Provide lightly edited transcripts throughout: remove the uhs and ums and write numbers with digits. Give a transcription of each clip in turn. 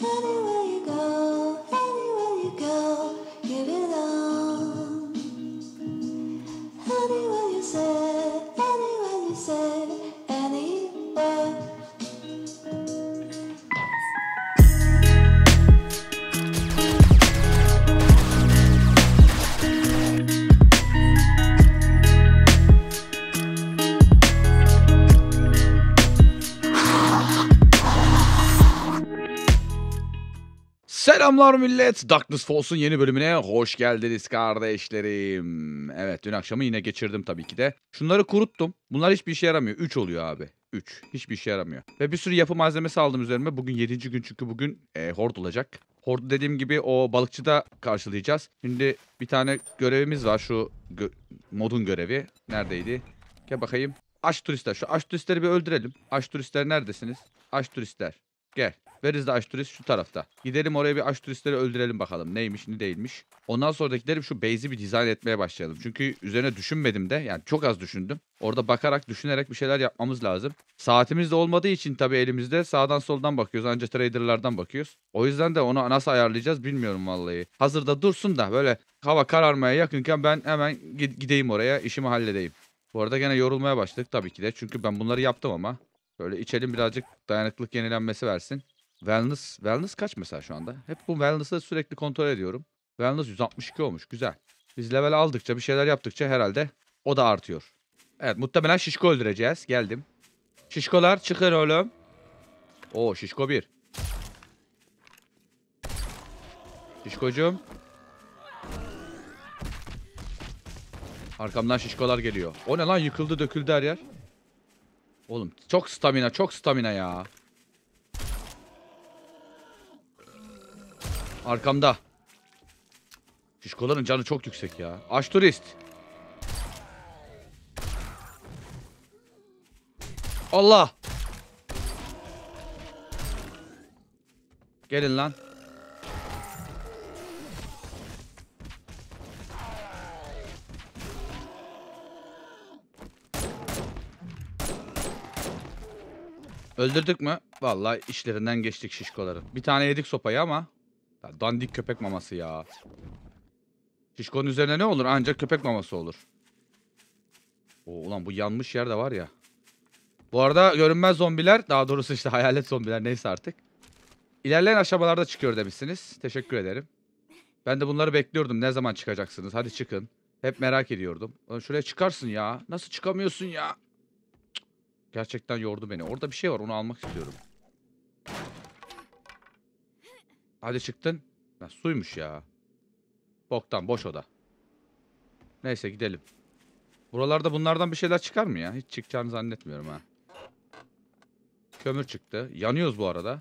Anywhere you go, you belong. Anywhere you say, anywhere. Selamlar millet. Darkness Falls'un yeni bölümüne hoş geldiniz kardeşlerim. Evet, dün akşamı yine geçirdim tabii ki de. Şunları kuruttum. Bunlar hiçbir işe yaramıyor. 3 oluyor abi. 3. Hiçbir işe yaramıyor. Ve bir sürü yapı malzemesi aldım üzerime. Bugün 7. gün çünkü bugün hord olacak. Hord dediğim gibi o balıkçıda karşılayacağız. Şimdi bir tane görevimiz var. Şu modun görevi. Neredeydi? Gel bakayım. Aç turistler. Şu aç turistleri bir öldürelim. Aç turistler neredesiniz? Aç turistler. Gel. Where aç turist? Şu tarafta. Gidelim oraya, bir aç turistleri öldürelim bakalım. Neymiş ne değilmiş. Ondan sonra da gidelim şu base'i bir dizayn etmeye başlayalım. Çünkü üzerine düşünmedim de. Yani çok az düşündüm. Orada bakarak, düşünerek bir şeyler yapmamız lazım. Saatimiz de olmadığı için tabii elimizde sağdan soldan bakıyoruz. Anca traderlardan bakıyoruz. O yüzden de onu nasıl ayarlayacağız bilmiyorum vallahi. Hazırda dursun da böyle hava kararmaya yakınken ben hemen gideyim oraya, işimi halledeyim. Bu arada gene yorulmaya başladık tabii ki de. Çünkü ben bunları yaptım ama. Böyle içelim, birazcık dayanıklılık yenilenmesi versin. Wellness kaç mesela şu anda? Hep bu wellness'ı sürekli kontrol ediyorum. Wellness 162 olmuş. Güzel. Biz level aldıkça, bir şeyler yaptıkça herhalde o da artıyor. Evet, muhtemelen şişko öldüreceğiz. Geldim. Şişkolar çıkın oğlum. Oo, şişko 1. Şişkocuğum. Arkamdan şişkolar geliyor. O ne lan, yıkıldı döküldü her yer. Oğlum çok stamina ya. Arkamda. Şişkoların canı çok yüksek ya. Aç turist. Allah. Gelin lan. Öldürdük mü? Vallahi işlerinden geçtik şişkoların. Bir tane yedik sopayı ama. Ya dandik köpek maması ya. Şişkonun üzerine ne olur? Ancak köpek maması olur. Oo, ulan bu yanmış yerde var ya. Bu arada görünmez zombiler, daha doğrusu işte hayalet zombiler, neyse artık. İlerleyen aşamalarda çıkıyor demişsiniz. Teşekkür ederim. Ben de bunları bekliyordum. Ne zaman çıkacaksınız? Hadi çıkın. Hep merak ediyordum. Lan şuraya çıkarsın ya. Nasıl çıkamıyorsun ya? Cık. Gerçekten yordu beni. Orada bir şey var, onu almak istiyorum. Hadi çıktın. Ya, suymuş ya. Boktan, boş oda. Neyse gidelim. Buralarda bunlardan bir şeyler çıkar mı ya? Hiç çıkacağını zannetmiyorum ha. Kömür çıktı. Yanıyoruz bu arada.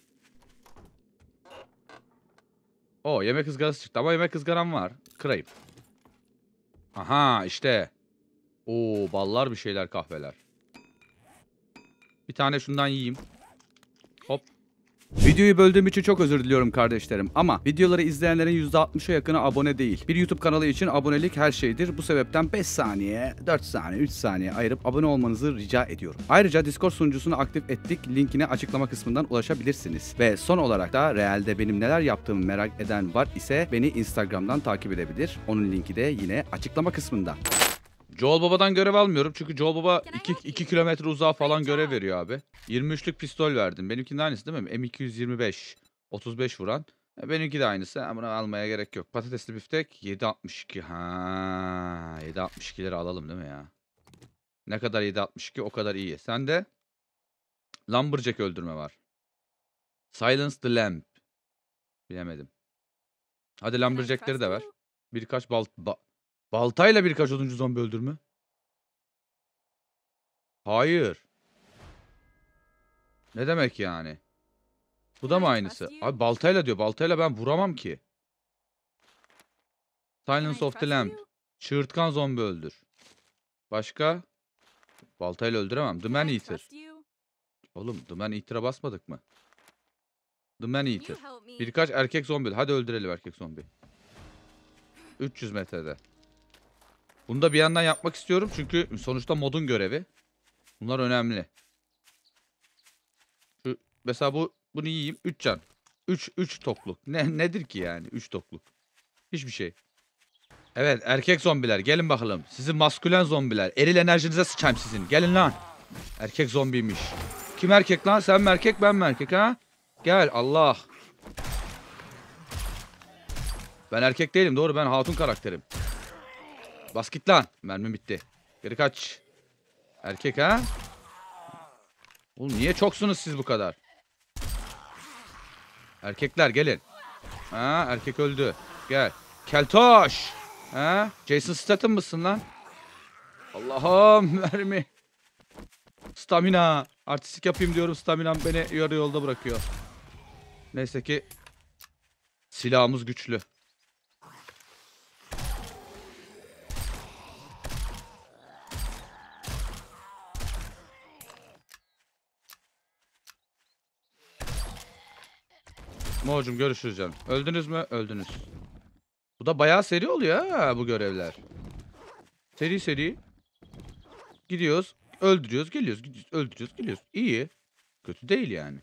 Oo, yemek ızgarası çıktı ama yemek ızgaram var. Kırayım. Aha işte. Oo, ballar bir şeyler, kahveler. Bir tane şundan yiyeyim. Hop. Videoyu böldüğüm için çok özür diliyorum kardeşlerim ama videoları izleyenlerin %60'a yakını abone değil. Bir YouTube kanalı için abonelik her şeydir. Bu sebepten 5 saniye, 4 saniye, 3 saniye ayırıp abone olmanızı rica ediyorum. Ayrıca Discord sunucusunu aktif ettik. Linkine açıklama kısmından ulaşabilirsiniz. Ve son olarak da realde benim neler yaptığımı merak eden var ise beni Instagram'dan takip edebilir. Onun linki de yine açıklama kısmında. Joel Baba'dan görev almıyorum çünkü Joel Baba 2 kilometre uzağa falan görev veriyor abi. 23'lük pistol verdim. Benimkinin aynısı değil mi? M225. 35 vuran. Benimki de aynısı. Bunu almaya gerek yok. Patatesli biftek 7.62. Ha, 7.62'leri alalım değil mi ya? Ne kadar 7.62 o kadar iyi. Sen de Lumberjack öldürme var. Silence the Lamp. Bilemedim. Hadi Lumberjack'leri de ver. Birkaç baltayla birkaç oduncu zombi öldürme. Hayır. Ne demek yani? Bu da mı aynısı? Abi baltayla diyor. Baltayla ben vuramam ki. Silence of the Lamb. Çığırtkan zombi öldür. Başka? Baltayla öldüremem. The Man Eater. Oğlum The Man Eater'a basmadık mı? The Man Eater. Birkaç erkek zombi. Hadi öldürelim erkek zombi. 300 metrede. Bunu da bir yandan yapmak istiyorum çünkü sonuçta modun görevi. Bunlar önemli. Şu, mesela bunu yiyeyim. 3 can. 3 tokluk. Nedir ki yani 3 tokluk? Hiçbir şey. Evet erkek zombiler gelin bakalım. Sizin maskülen zombiler. Eril enerjinize sıçayım sizin. Gelin lan. Erkek zombiymiş. Kim erkek lan? Sen mi erkek ben mi erkek ha? Gel Allah. Ben erkek değilim doğru ben hatun karakterim. Bas git lan. Mermi bitti. Geri kaç. Erkek ha? Oğlum niye çoksunuz siz bu kadar? Erkekler gelin. Ha erkek öldü. Gel. Keltoş. Ha? Jason Statham mısın lan? Allah'ım mermi. Stamina. Artistik yapayım diyorum. Staminam beni yarı yolda bırakıyor. Neyse ki silahımız güçlü. Moğucum görüşürüz canım. Öldünüz mü? Öldünüz. Bu da bayağı seri oluyor ha bu görevler. Seri seri. Gidiyoruz. Öldürüyoruz. Geliyoruz. Gidiyoruz. Öldürüyoruz. Geliyoruz. İyi. Kötü değil yani.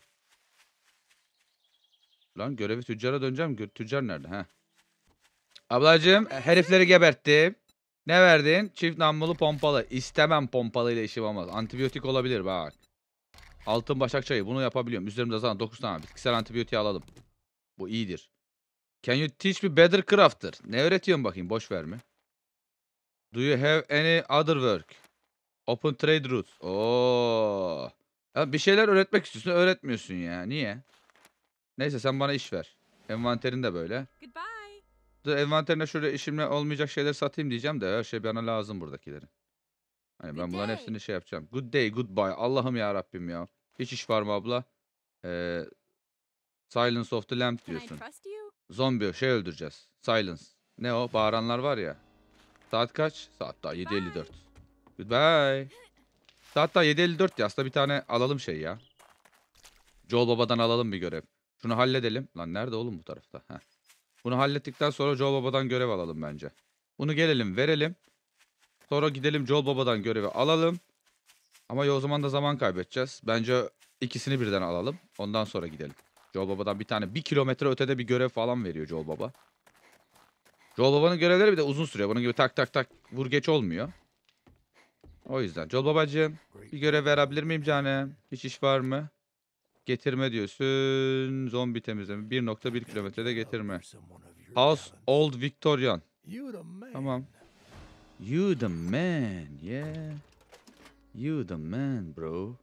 Lan görevi tüccara döneceğim. Tüccar nerede? Ha. Ablacığım herifleri geberttim. Ne verdin? Çift namlulu pompalı. İstemem pompalıyla işim olmaz. Antibiyotik olabilir bak. Altın başak çayı. Bunu yapabiliyorum. Üzerimde zaten 9 tane. Bitkisel antibiyotiği alalım. Bu iyidir. Can you teach me better crafter? Ne öğretiyorsun bakayım? Boş verme. Do you have any other work? Open trade routes. Oo. Ya bir şeyler öğretmek istiyorsun, öğretmiyorsun ya. Niye? Neyse sen bana iş ver. Envanterin de böyle. Goodbye. Dur, envanterine şöyle işimle olmayacak şeyler satayım diyeceğim de her şey bana lazım buradakilerin. Hani ben Good bunların day. hepsini şey yapacağım. Good day, goodbye. Allah'ım ya Rabbim ya. Hiç iş var mı abla? Ee, Silence of the Lamb Can I diyorsun. trust you? Zombi şey öldüreceğiz. Silence. Ne o? Bağıranlar var ya. Saat kaç? Saat daha 7:54. Goodbye. Saat daha 7:54 ya. Aslında bir tane alalım şey ya. Joel Baba'dan alalım bir görev. Şunu halledelim. Lan nerede oğlum bu tarafta? Heh. Bunu hallettikten sonra Joel Baba'dan görev alalım bence. Bunu gelelim verelim. Sonra gidelim Joel Baba'dan görevi alalım. Ama o zaman da zaman kaybedeceğiz. Bence ikisini birden alalım. Ondan sonra gidelim. Joel Baba'dan bir tane 1 kilometre ötede bir görev falan veriyor Joel Baba. Joel Baba'nın görevleri bir de uzun sürüyor. Bunun gibi tak tak tak vur geç olmuyor. O yüzden. Joel Babacığım bir görev verebilir miyim canım? Hiç iş var mı? Getirme diyorsun. Zombi temizleme. 1,1 kilometrede getirme. House Old Victorian. Tamam. You the man. Yeah. You the man bro.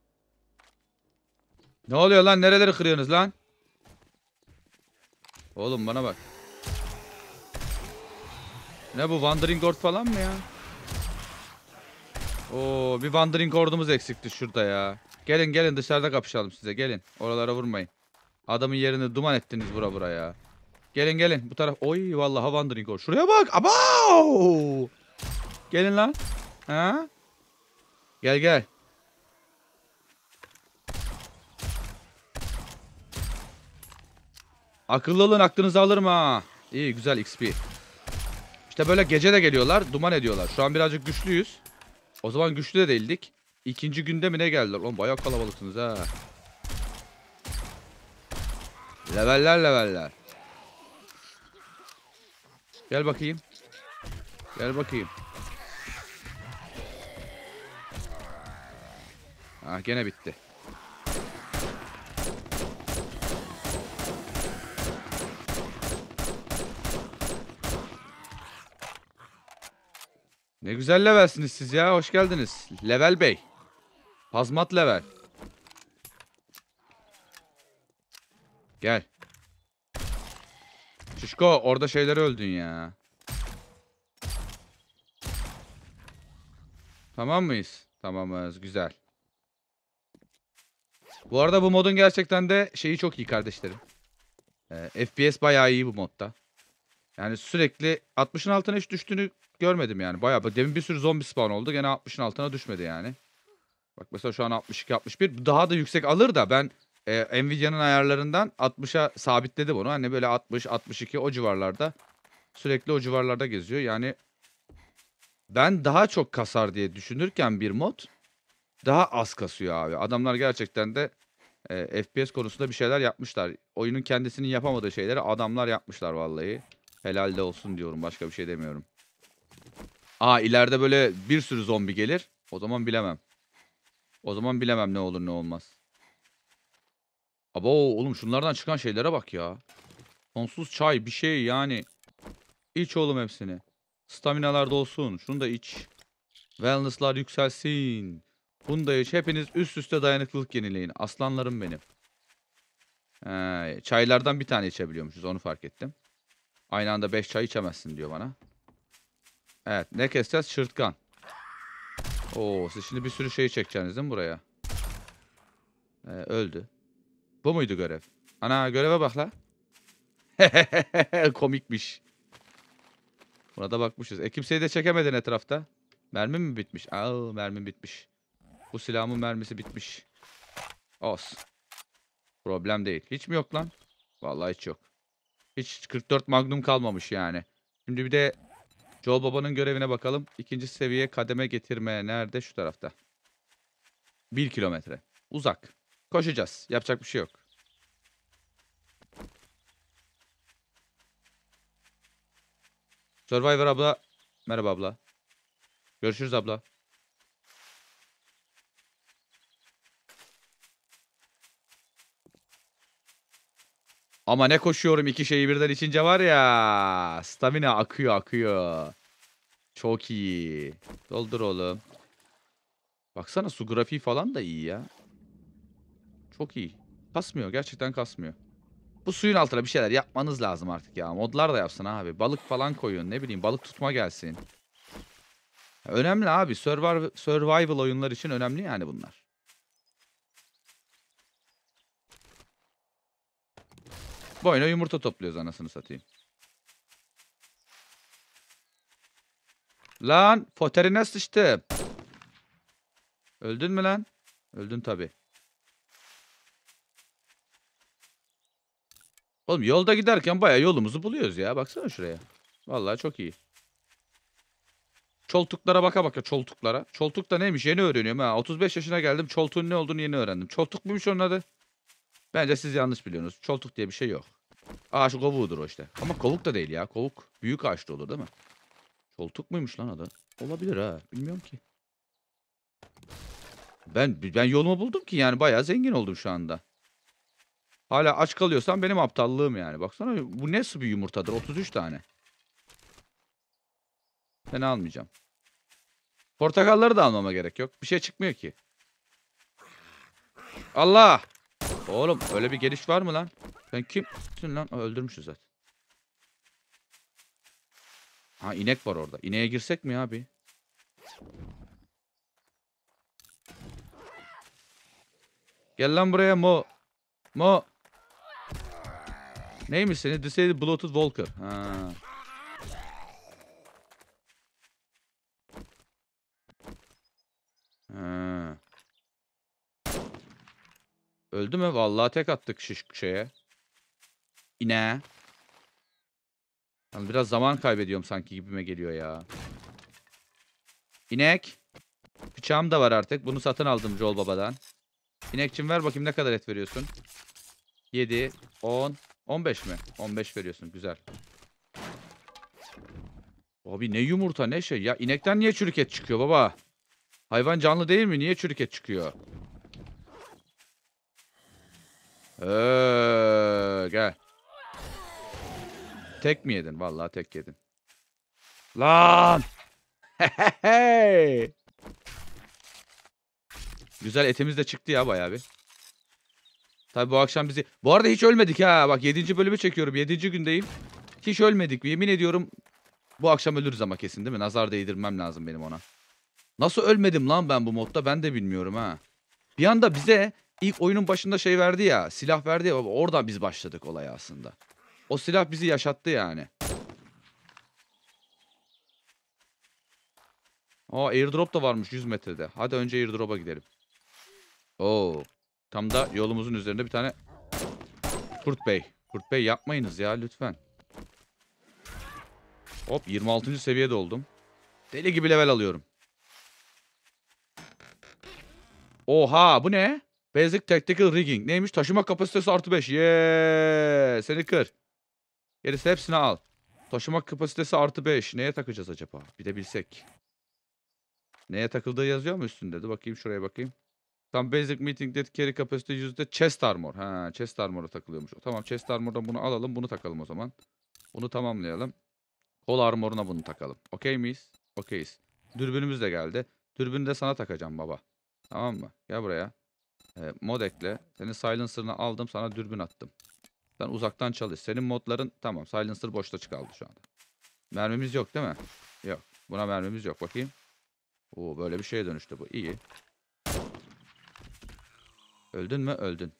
Ne oluyor lan? Nereleri kırıyorsunuz lan? Oğlum bana bak. Ne bu? Wandering Horde falan mı ya? Oo, bir Wandering Horde'umuz eksikti şurada ya. Gelin gelin dışarıda kapışalım size. Gelin. Oralara vurmayın. Adamın yerini duman ettiniz buraya. Gelin gelin bu taraf. Oy vallahi Wandering Horde. Şuraya bak. Abo! Gelin lan. Ha? Gel gel. Akıllı olun aklınızı alırım ha. İyi güzel XP. İşte böyle gece de geliyorlar. Duman ediyorlar. Şu an birazcık güçlüyüz. O zaman güçlü de değildik. İkinci günde mi ne geldiler? Oğlum bayağı kalabalıksınız ha. Leveller leveller. Gel bakayım. Gel bakayım. Ha gene bitti. Ne güzel levelsiniz siz ya. Hoş geldiniz. Level Bey. Hazmat level. Gel. Şişko orada şeyleri öldün ya. Tamam mıyız? Tamamız. Güzel. Bu arada bu modun gerçekten de şeyi çok iyi kardeşlerim. FPS bayağı iyi bu modda. Yani sürekli 60'ın altına hiç düştüğünü görmedim yani. Bayağı. Demin bir sürü zombi spawn oldu. Gene 60'ın altına düşmedi yani. Bak mesela şu an 62, 61. Daha da yüksek alır da ben Nvidia'nın ayarlarından 60'a sabitledim onu. Hani böyle 60, 62 o civarlarda. Sürekli o civarlarda geziyor. Yani ben daha çok kasar diye düşünürken bir mod daha az kasıyor abi. Adamlar gerçekten de FPS konusunda bir şeyler yapmışlar. Oyunun kendisinin yapamadığı şeyleri adamlar yapmışlar vallahi. Helal de olsun diyorum. Başka bir şey demiyorum. Aa, ileride böyle bir sürü zombi gelir. O zaman bilemem. O zaman bilemem ne olur ne olmaz. Abo oğlum, şunlardan çıkan şeylere bak ya. Sonsuz çay bir şey yani. İç oğlum hepsini. Staminalar dolsun. Şunu da iç. Wellness'lar yükselsin. Bunu da iç. Hepiniz üst üste dayanıklılık yenileyin. Aslanlarım benim. Çaylardan bir tane içebiliyormuşuz. Onu fark ettim. Aynı anda 5 çay içemezsin diyor bana. Evet. Ne keseceğiz? Çırtkan. Oo, siz şimdi bir sürü şey çekeceksiniz değil mi buraya? Öldü. Bu muydu görev? Ana, göreve bak la. Komikmiş. Buna da bakmışız. Kimseyi de çekemedin etrafta. Mermi mi bitmiş? Aa, mermim bitmiş. Bu silahımın mermisi bitmiş. Olsun. Problem değil. Hiç mi yok lan? Vallahi hiç yok. Hiç 44 Magnum kalmamış yani. Şimdi bir de Joel Baba'nın görevine bakalım. İkinci seviye kademe getirme. Nerede? Şu tarafta. 1 kilometre. Uzak. Koşacağız. Yapacak bir şey yok. Survivor abla. Merhaba abla. Görüşürüz abla. Ama ne koşuyorum iki şeyi birden içince var ya. Stamina akıyor akıyor. Çok iyi. Doldur oğlum. Baksana, su grafiği falan da iyi ya. Çok iyi. Kasmıyor. Gerçekten kasmıyor. Bu suyun altına bir şeyler yapmanız lazım artık ya. Modlar da yapsın abi. Balık falan koyun. Ne bileyim, balık tutma gelsin. Önemli abi. Survival oyunlar için önemli yani bunlar. Bu oyuna yumurta topluyoruz anasını satayım. Lan foterine sıçtım. Öldün mü lan? Öldün tabii. Oğlum yolda giderken bayağı yolumuzu buluyoruz ya. Baksana şuraya. Vallahi çok iyi. Çoltuklara baka baka çoltuklara. Çoltuk da neymiş yeni öğreniyorum ha. 35 yaşına geldim, çoltuğun ne olduğunu yeni öğrendim. Çoltuk muymuş onun adı? Bence siz yanlış biliyorsunuz. Çoltuk diye bir şey yok. Ağaç kovuğudur o işte. Ama kovuk da değil ya. Kovuk büyük ağaçta olur değil mi? Çoltuk muymuş lan adı? Olabilir ha. Bilmiyorum ki. Ben yolumu buldum ki yani bayağı zengin oldum şu anda. Hala aç kalıyorsam benim aptallığım yani. Baksana, bu nasıl bir yumurtadır? 33 tane. Ben almayacağım. Portakalları da almama gerek yok. Bir şey çıkmıyor ki. Allah! Oğlum öyle bir geliş var mı lan? Sen kimsin lan? Öldürmüşüz zaten. Ha, inek var orada. İneğe girsek mi abi? Gel lan buraya Mo. Mo. Neymiş seni? Disabled Bloated Walker. Ha. Ha. Öldü mü? Vallahi tek attık şeye. İneğe. Yani biraz zaman kaybediyorum sanki gibime geliyor ya. İnek. Bıçağım da var artık. Bunu satın aldım Joel Baba'dan. İnekçim ver bakayım ne kadar et veriyorsun. 7, 10, 15 mi? 15 veriyorsun. Güzel. Abi ne yumurta ne şey. Ya inekten niye çürük et çıkıyor baba? Hayvan canlı değil mi? Niye çürük et çıkıyor? Gel. Tek mi yedin? Vallahi tek yedin. Lan! Hey! Güzel etimiz de çıktı ya bayağı bir. Tabii bu akşam bizi... Bu arada hiç ölmedik ha. Bak 7. bölümü çekiyorum. 7. gündeyim. Hiç ölmedik. Yemin ediyorum bu akşam ölürüz ama kesin değil mi? Nazar değdirmem lazım benim ona. Nasıl ölmedim lan ben bu modda? Ben de bilmiyorum ha. Bir anda bize ilk oyunun başında şey verdi ya. Silah verdi ya. Oradan biz başladık olaya aslında. O silah bizi yaşattı yani. Aa, airdrop da varmış 100 metrede. Hadi önce airdrop'a gidelim. Oo. Tam da yolumuzun üzerinde bir tane Kurt Bey. Kurt Bey yapmayınız ya lütfen. Hop 26. seviyede oldum. Deli gibi level alıyorum. Oha bu ne? Basic Tactical Rigging. Neymiş? Taşıma kapasitesi +5. Yeah! Seni kır. Gerisi hepsini al. Taşıma kapasitesi +5. Neye takacağız acaba? Bir de bilsek. Neye takıldığı yazıyor mu üstünde? Dur bakayım, şuraya bakayım. Tam basic meeting that carry capacity yüzde chest armor. Ha, chest armor'a takılıyormuş. Tamam, chest armor'dan bunu alalım. Bunu takalım o zaman. Bunu tamamlayalım. Kol armor'una bunu takalım. Okey miyiz? Okeyiz. Dürbünümüz de geldi. Dürbünü de sana takacağım baba. Tamam mı? Gel buraya. Mod ekle. Senin silencer'ını aldım. Sana dürbün attım. Sen uzaktan çalış. Senin modların tamam. Silencer boşta kaldı şu anda. Mermimiz yok değil mi? Yok. Buna mermimiz yok. Bakayım. Oo, böyle bir şeye dönüştü bu. İyi. Öldün mü? Öldün.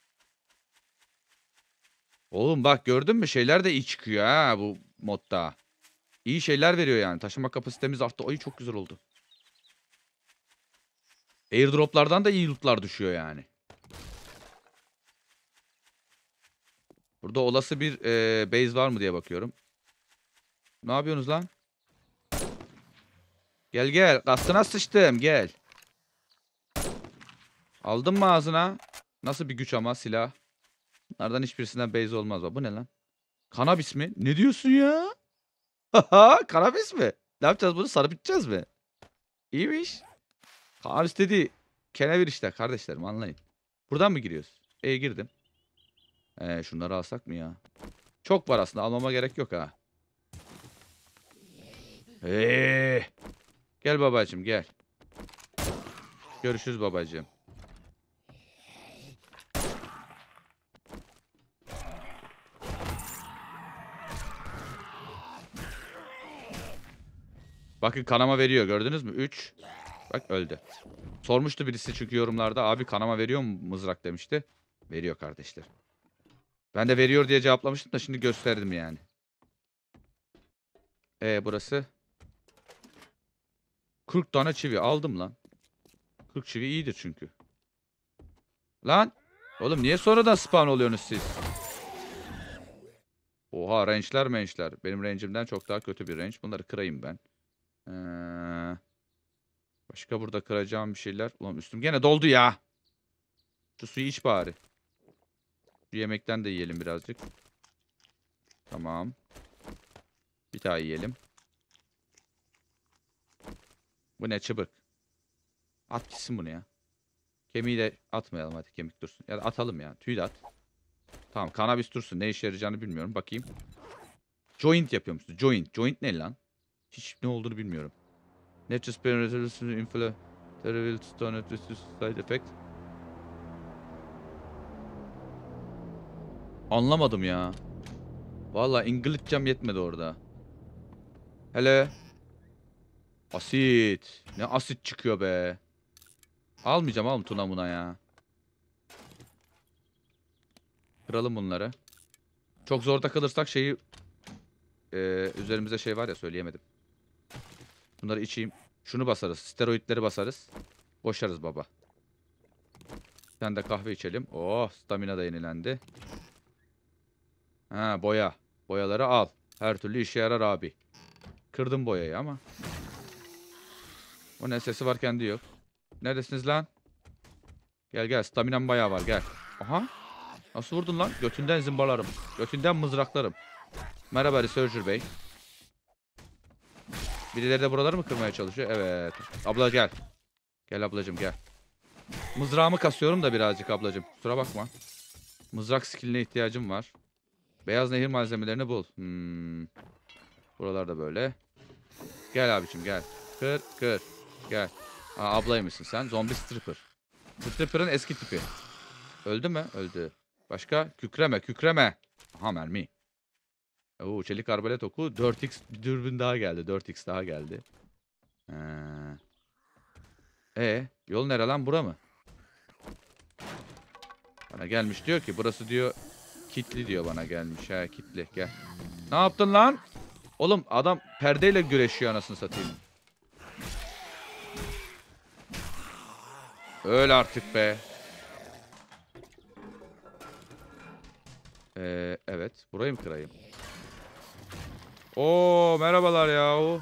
Oğlum bak, gördün mü? Şeyler de iyi çıkıyor ha bu modda. İyi şeyler veriyor yani. Taşıma kapasitemiz arttı. Ay, çok güzel oldu. Airdroplardan da iyi lootlar düşüyor yani. Burada olası bir base var mı diye bakıyorum. Ne yapıyorsunuz lan? Gel gel. Kastına sıçtım. Gel. Aldın mı ağzına? Nasıl bir güç ama silah. Bunlardan hiçbirisinden base olmaz. Bu ne lan? Kanabis mi? Ne diyorsun ya? Haha, kanabis mi? Ne yapacağız bunu? Sarıp içeceğiz mi? İyiymiş. Kanabis dedi. Kenevir işte kardeşlerim, anlayın. Buradan mı giriyoruz? Girdim. Şunları alsak mı ya? Çok var aslında, almama gerek yok ha. Gel babacığım gel. Görüşürüz babacığım. Bakın, kanama veriyor, gördünüz mü? 3. Bak, öldü. Sormuştu birisi çünkü yorumlarda, abi kanama veriyor mu mızrak demişti. Veriyor kardeşler. Ben de veriyor diye cevaplamıştım da şimdi gösterdim yani. Burası. 40 tane çivi aldım lan. 40 çivi iyidir çünkü. Lan. Oğlum niye sonradan spawn oluyorsunuz siz? Oha, range'ler. Benim range'imden çok daha kötü bir range. Bunları kırayım ben. Başka burada kıracağım bir şeyler. Ulan üstüm gene doldu ya. Şu suyu iç bari. Şu yemekten de yiyelim birazcık. Tamam. Bir daha yiyelim. Bu ne çıbık. At gitsin bunu ya. Kemiği de atmayalım, hadi kemik dursun. Ya da atalım ya. Tüy de at. Tamam, kanabis dursun. Ne işe yarayacağını bilmiyorum. Bakayım. Joint yapıyor musun? Joint. Joint ne lan? Hiç ne olduğunu bilmiyorum. Natural Spirit Resolution Infla Terrible Stone Side Effect. Anlamadım ya. Vallahi İngilizcem yetmedi orada. Hele. Asit. Ne asit çıkıyor be. Almayacağım oğlum tuna buna ya. Kıralım bunları. Çok zorda kalırsak şeyi üzerimize şey var ya, söyleyemedim. Bunları içeyim. Şunu basarız. Steroidleri basarız. Boşarız baba. Sen de kahve içelim. Oh, stamina da yenilendi. Ha, boya. Boyaları al. Her türlü işe yarar abi. Kırdım boyayı ama. O ne, sesi var kendi yok. Neredesiniz lan? Gel gel, staminam bayağı var, gel. Aha. Nasıl vurdun lan? Götünden zımbalarım. Götünden mızraklarım. Merhaba Researcher Bey. Birileri de buraları mı kırmaya çalışıyor? Evet. Abla gel. Gel ablacığım gel. Mızrağımı kasıyorum da birazcık ablacığım. Kusura bakma. Mızrak skilline ihtiyacım var. Beyaz nehir malzemelerini bul. Buralarda böyle. Gel abicim gel. Kır kır. Gel. Ablaymışsın sen. Zombi stripper. Stripper'ın eski tipi. Öldü mü? Öldü. Başka? Kükreme kükreme. Aha, mermi. Oo, çelik arbalet oku. 4x dürbün daha geldi. 4x daha geldi. Yol nere lan, bura mı? Bana gelmiş diyor ki burası diyor kitli diyor, bana gelmiş. Ha, kitli, gel. Ne yaptın lan? Oğlum adam perdeyle güreşiyor anasını satayım. Öyle artık be. Evet. Burayı mı kırayım? Oo, merhabalar yahu.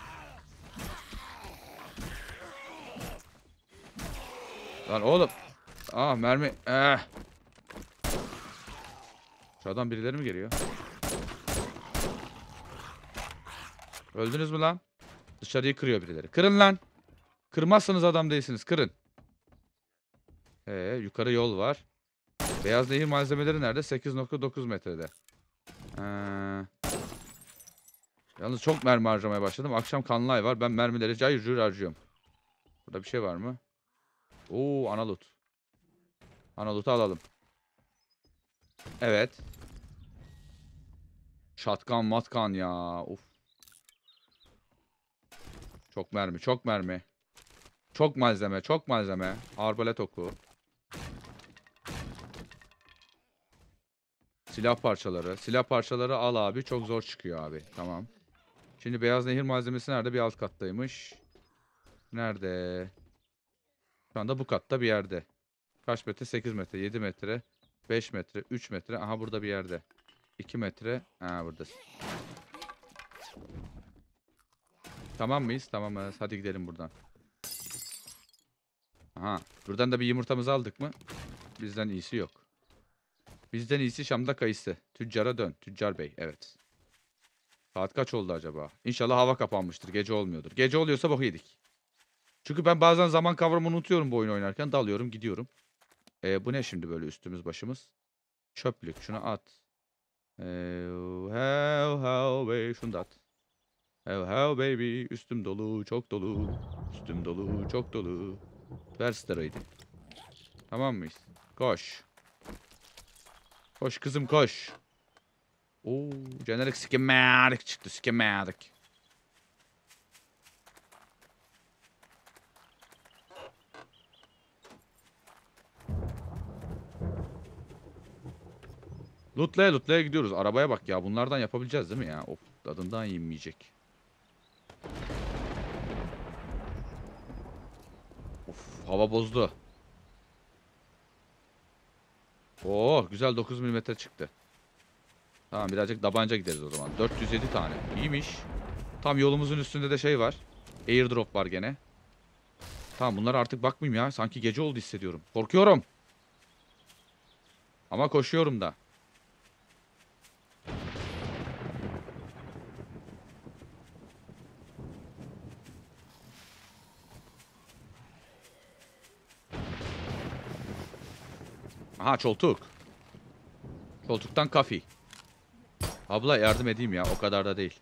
Lan oğlum. Mermi. Şuradan birileri mi geliyor? Öldünüz mü lan? Dışarıyı kırıyor birileri. Kırın lan. Kırmazsanız adam değilsiniz. Kırın. Yukarı yol var. Beyaz nehir malzemeleri nerede? 8.9 metrede. Yalnız çok mermi harcamaya başladım. Akşam kanlı ay var. Ben mermileri cayır cayır harcıyorum. Burada bir şey var mı? Oo, ana loot. Ana loot'u alalım. Evet. Shotgun matkan ya. Of. Çok mermi, çok mermi. Çok malzeme, çok malzeme. Arbalet oku. Silah parçaları. Silah parçaları al abi. Çok zor çıkıyor abi. Tamam. Şimdi beyaz nehir malzemesi nerede? Bir alt kattaymış. Nerede? Şu anda bu katta bir yerde. Kaç metre? 8 metre, 7 metre, 5 metre, 3 metre. Aha burada bir yerde. 2 metre. Ha, buradasın. Tamam mıyız? Tamamız. Hadi gidelim buradan. Aha. Buradan da bir yumurtamızı aldık mı? Bizden iyisi yok. Bizden iyisi Şam'da kayısı. Tüccara dön. Tüccar bey. Evet. Saat kaç oldu acaba? İnşallah hava kapanmıştır. Gece olmuyordur. Gece oluyorsa boku yedik. Çünkü ben bazen zaman kavramını unutuyorum bu oyun oynarken. Dalıyorum gidiyorum. Bu ne şimdi böyle üstümüz başımız? Çöplük. Şunu at. How baby. Şunu da at. How baby. Üstüm dolu. Çok dolu. Üstüm dolu. Çok dolu. Ver steroidi. Tamam mıyız? Koş. Koş kızım koş. Oo, generic schematic çıktı. Schematic. Lootlaya lootlaya gidiyoruz. Arabaya bak ya. Bunlardan yapabileceğiz değil mi ya? Of, tadından yenmeyecek. Of, hava bozdu. Oo, güzel 9 milimetre çıktı. Tamam, birazcık tabanca gideriz o zaman. 407 tane. İyiymiş. Tam yolumuzun üstünde de şey var. Airdrop var gene. Tamam, bunlara artık bakmayayım ya. Sanki gece oldu hissediyorum. Korkuyorum. Ama koşuyorum da. Aha, çoltuk. Çoltuktan kafi. Abla yardım edeyim ya. O kadar da değil.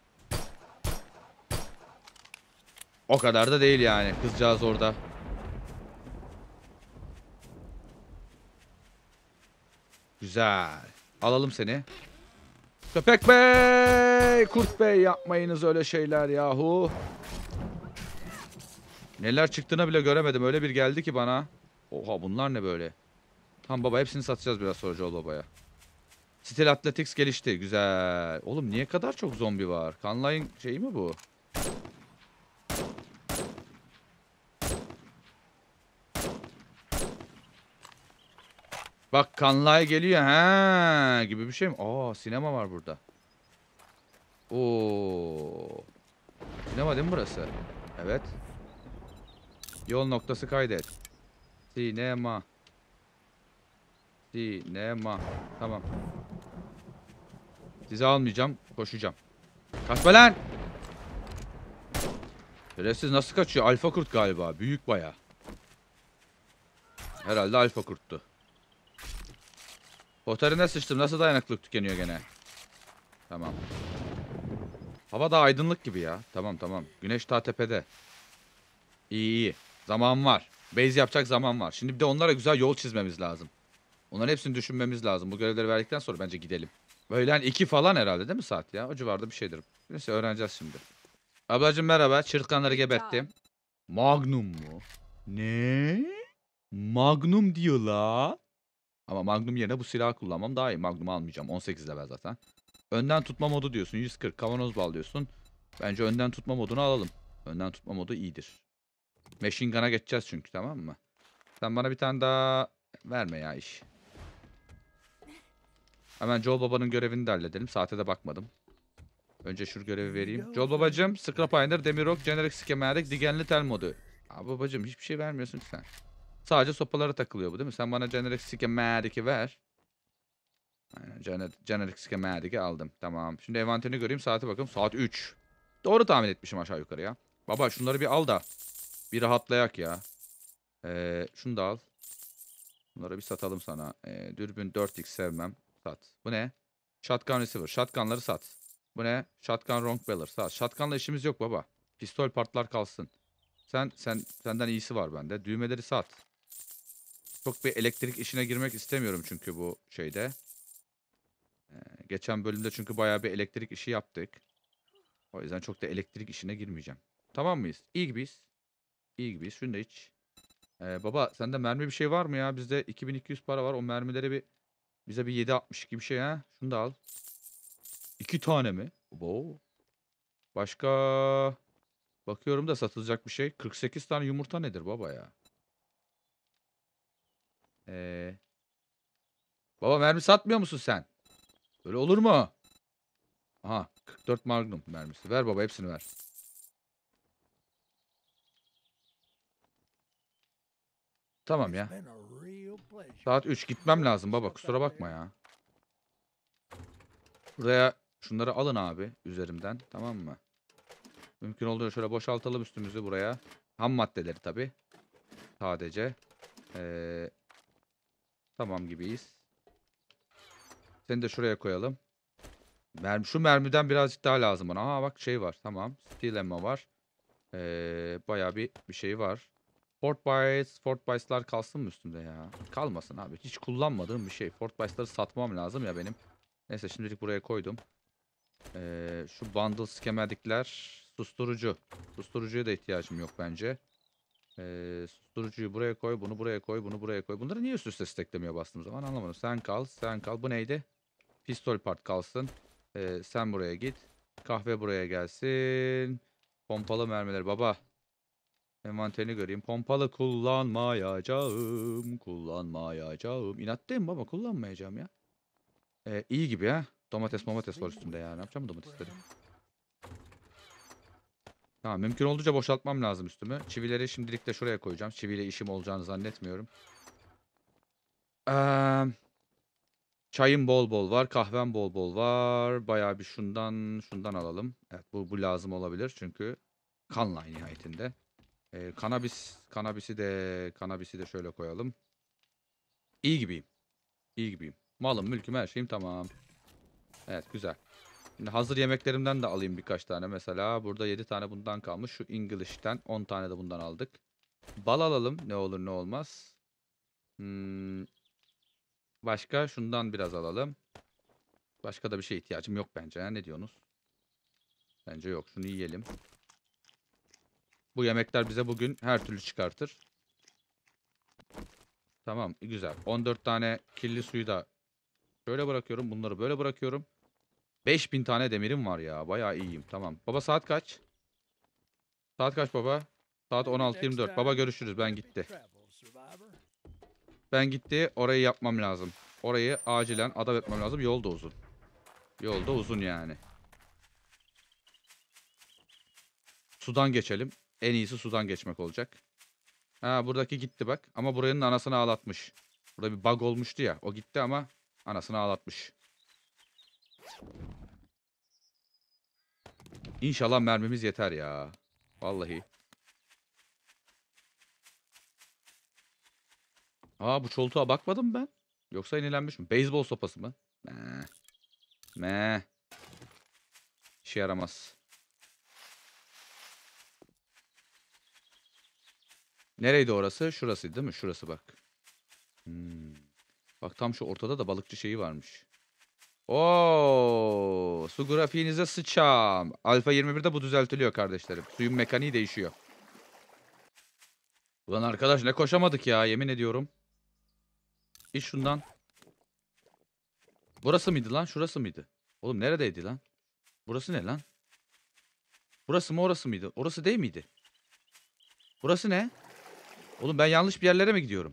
O kadar da değil yani. Kızcağız orada. Güzel. Alalım seni. Köpek bey! Kurt bey, yapmayınız öyle şeyler yahu. Neler çıktığını bile göremedim. Öyle bir geldi ki bana. Oha, bunlar ne böyle? Tamam baba, hepsini satacağız biraz sonra Joel babaya. Steel Athletics gelişti. Güzel. Oğlum niye kadar çok zombi var? Kanlayın şeyi mi bu? Bak, Kanlay geliyor ha gibi bir şey mi? Aa, sinema var burada. Oo. Sinema değil mi burası? Evet. Yol noktası kaydet. Sinema. Sinema. Tamam. Sizi almayacağım. Koşacağım. Kaçma lan! Şerefsiz nasıl kaçıyor? Alfa kurt galiba. Büyük baya. Herhalde alfa kurttu. Otarine sıçtım. Nasıl dayanıklılık tükeniyor gene? Tamam. Hava da aydınlık gibi ya. Tamam tamam. Güneş daha tepede. İyi iyi. Zaman var. Base yapacak zaman var. Şimdi bir de onlara güzel yol çizmemiz lazım. Onların hepsini düşünmemiz lazım. Bu görevleri verdikten sonra bence gidelim. Böyle hani 2 falan herhalde değil mi saat ya? O civarda bir şeydir. Neyse, öğreneceğiz şimdi. Ablacığım merhaba. Çırtkanları geberttim. Magnum mu? Ne? Magnum diyor la. Ama Magnum yerine bu silahı kullanmam daha iyi. Magnum almayacağım. 18 level zaten. Önden tutma modu diyorsun. 140 kavanoz bağlıyorsun. Bence önden tutma modunu alalım. Önden tutma modu iyidir. Machine Gun'a geçeceğiz çünkü, tamam mı? Sen bana bir tane daha verme ya iş. Hemen Joel babanın görevini de halledelim. Saate de bakmadım. Önce şu görevi vereyim. Joel babacığım, Scrap Iron, Demirok, Generic Schematic, Digenli Tel modu. Abi babacığım, hiçbir şey vermiyorsun ki sen. Sadece sopalara takılıyor bu değil mi? Sen bana generic schematic'i ver. Aynen generic schematic'i aldım. Tamam. Şimdi envanterini göreyim. Saate bakalım. Saat 3. Doğru tahmin etmişim aşağı yukarı ya. Baba şunları bir al da. Bir rahatlayak ya. Şunu da al. Bunları bir satalım sana. Dürbün 4x sevmem. Sat. Bu ne? Shotgun receiver. Shotgunları sat. Bu ne? Shotgun wrong beller. Sat. Shotgunla işimiz yok baba. Pistol partlar kalsın. Senden iyisi var bende. Düğmeleri sat. Çok bir elektrik işine girmek istemiyorum çünkü bu şeyde. Geçen bölümde çünkü bayağı bir elektrik işi yaptık. O yüzden çok da elektrik işine girmeyeceğim. Tamam mıyız? İyi gibiyiz. İyi gibiyiz. Şunu da iç. Baba sende mermi bir şey var mı ya? Bizde 2200 para var. O mermileri bize bir 7.62 bir şey ha. Şunu da al. 2 tane mi? Bo. Başka bakıyorum da satılacak bir şey. 48 tane yumurta nedir baba ya? Ee, Baba mermi satmıyor musun sen? Böyle olur mu? Aha 44 Magnum mermisi. Ver baba hepsini ver. Tamam ya. Saat 3 gitmem lazım baba kusura bakma ya. Buraya şunları alın abi üzerimden tamam mı? Mümkün olduğunca şöyle boşaltalım üstümüzü buraya. Ham maddeleri tabi. Sadece. Ee, tamam gibiyiz. Seni de şuraya koyalım. Şu mermiden birazcık daha lazım bana. Aa bak şey var tamam. Steel ammo var. Bayağı bir şey var. Fortbice'lar kalsın mı üstümde ya? Kalmasın abi. Hiç kullanmadığım bir şey. Fortbice'ları satmam lazım ya benim. Neyse şimdilik buraya koydum. Şu bundle schematic'ler susturucu. Susturucuya da ihtiyacım yok bence. Susturucuyu buraya koy, bunu buraya koy, bunu buraya koy. Bunları niye üst üste stacklemeye bastığım zaman anlamadım. Sen kal, sen kal. Bu neydi? Pistol part kalsın. Sen buraya git. Kahve buraya gelsin. Pompalı mermiler baba. Envanterini göreyim. Pompalı kullanmayacağım. Kullanmayacağım. İnattayım baba kullanmayacağım ya. İyi gibi ya. Domates var üstünde ya. Ne yapacağım domatesleri? Tamam mümkün olduğunca boşaltmam lazım üstümü. Çivileri şimdilik de şuraya koyacağım. Çiviyle işim olacağını zannetmiyorum. Çayım bol bol var. Kahvem bol bol var. Bayağı bir şundan alalım. Evet bu lazım olabilir çünkü kanla nihayetinde. Kanabisi de şöyle koyalım. İyi gibiyim. İyi gibiyim. Malım, mülküm, her şeyim tamam. Evet güzel. Şimdi hazır yemeklerimden de alayım birkaç tane. Mesela burada 7 tane bundan kalmış. Şu English'ten 10 tane de bundan aldık. Bal alalım. Ne olur ne olmaz. Hmm, başka şundan biraz alalım. Başka da bir şeye ihtiyacım yok bence. Ya. Ne diyorsunuz? Bence yok. Şunu yiyelim. Bu yemekler bize bugün her türlü çıkartır. Tamam güzel. 14 tane kirli suyu da şöyle bırakıyorum. Bunları böyle bırakıyorum. 5000 tane demirim var ya. Bayağı iyiyim. Tamam. Baba saat kaç? Saat kaç baba? Saat 16:24. Baba görüşürüz. Ben gitti. Ben gitti. Orayı yapmam lazım. Orayı acilen adam etmem lazım. Yol da uzun. Yol da uzun yani. Sudan geçelim. En iyisi sudan geçmek olacak. Ha buradaki gitti bak. Ama buranın anasını ağlatmış. Burada bir bug olmuştu ya. O gitti ama anasını ağlatmış. İnşallah mermimiz yeter ya. Vallahi. Aa bu çoltuğa bakmadım ben. Yoksa yenilenmiş mi? Beyzbol sopası mı? Meh. Meh. İşe yaramaz. Nereydi orası? Şurasıydı değil mi? Şurası bak. Hmm. Bak tam şu ortada da balıkçı şeyi varmış. Oo, su grafiğinize sıçam. Alfa 21'de bu düzeltiliyor kardeşlerim. Suyun mekaniği değişiyor. Ulan arkadaş ne koşamadık ya yemin ediyorum. İç şundan. Burası mıydı lan? Şurası mıydı? Oğlum neredeydi lan? Burası ne lan? Burası mı orası mıydı? Orası değil miydi? Burası ne? Oğlum ben yanlış bir yerlere mi gidiyorum?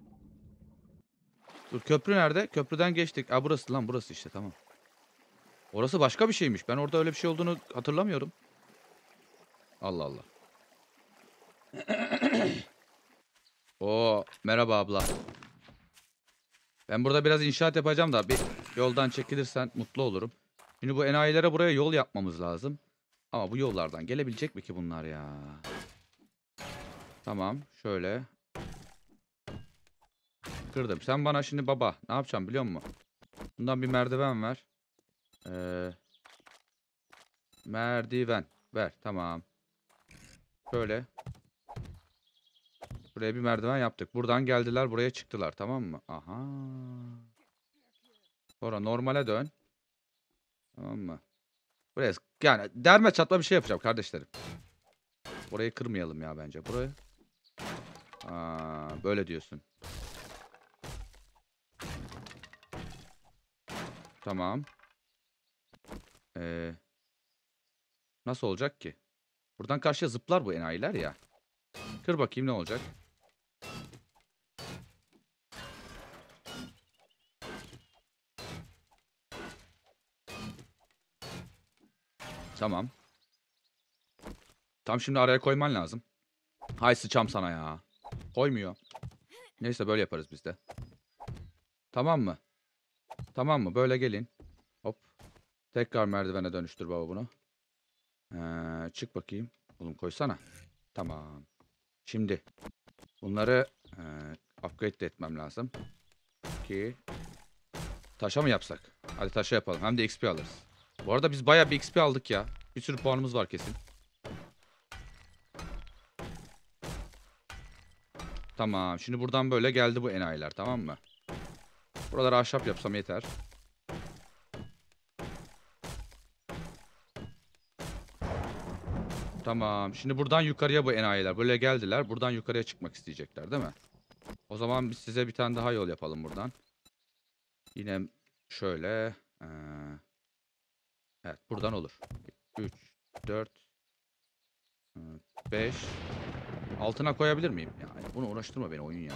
Dur köprü nerede? Köprüden geçtik. Aa burası lan burası işte tamam. Orası başka bir şeymiş. Ben orada öyle bir şey olduğunu hatırlamıyorum. Allah Allah. Oo, merhaba abla. Ben burada biraz inşaat yapacağım da bir yoldan çekilirsen mutlu olurum. Şimdi bu enayilere buraya yol yapmamız lazım. Ama bu yollardan gelebilecek mi ki bunlar ya? Tamam, şöyle. Kırdım. Sen bana şimdi baba ne yapacağım biliyor musun? Bundan bir merdiven ver. Ee, merdiven ver. Tamam. Şöyle. Buraya bir merdiven yaptık. Buradan geldiler, buraya çıktılar, tamam mı? Aha. Sonra normale dön. Tamam mı? Buraya yani derme çatma bir şey yapacağım kardeşlerim. Burayı kırmayalım ya bence. Burayı. Aa, böyle diyorsun. Tamam. Ee, nasıl olacak ki? Buradan karşıya zıplar bu enayiler ya. Kır bakayım ne olacak? Tamam. Tam şimdi araya koyman lazım. Hay sıçam sana ya. Koymuyor. Neyse böyle yaparız biz de. Tamam mı? Tamam mı? Böyle gelin. Hop. Tekrar merdivene dönüştür baba bunu. Çık bakayım. Oğlum koysana. Tamam. Şimdi bunları upgrade de etmem lazım. Ki taşa mı yapsak? Hadi taşa yapalım. Hem de XP alırız. Bu arada biz bayağı bir XP aldık ya. Bir sürü puanımız var kesin. Tamam. Şimdi buradan böyle geldi bu enayiler, tamam mı? Buraları ahşap yapsam yeter. Tamam. Şimdi buradan yukarıya bu enayiler böyle geldiler. Buradan yukarıya çıkmak isteyecekler değil mi? O zaman biz size bir tane daha yol yapalım buradan. Yine şöyle. Evet buradan olur. 3, 4, 5. Altına koyabilir miyim? Yani bunu uğraştırma beni oyun ya.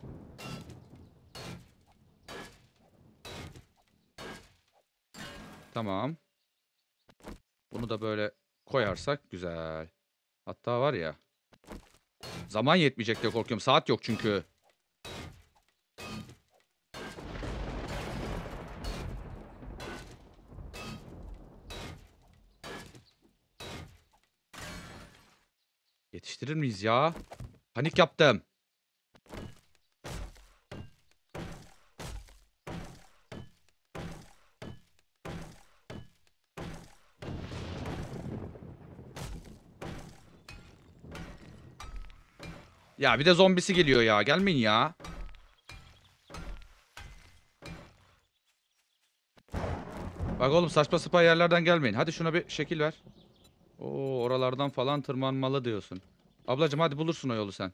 Tamam. Bunu da böyle koyarsak güzel. Hatta var ya. Zaman yetmeyecek diye korkuyorum. Saat yok çünkü. Yetiştirir miyiz ya? Panik yaptım. Ya bir de zombisi geliyor ya. Gelmeyin ya. Bak oğlum saçma sapan yerlerden gelmeyin. Hadi şuna bir şekil ver. Oo, oralardan falan tırmanmalı diyorsun. Ablacım hadi bulursun o yolu sen.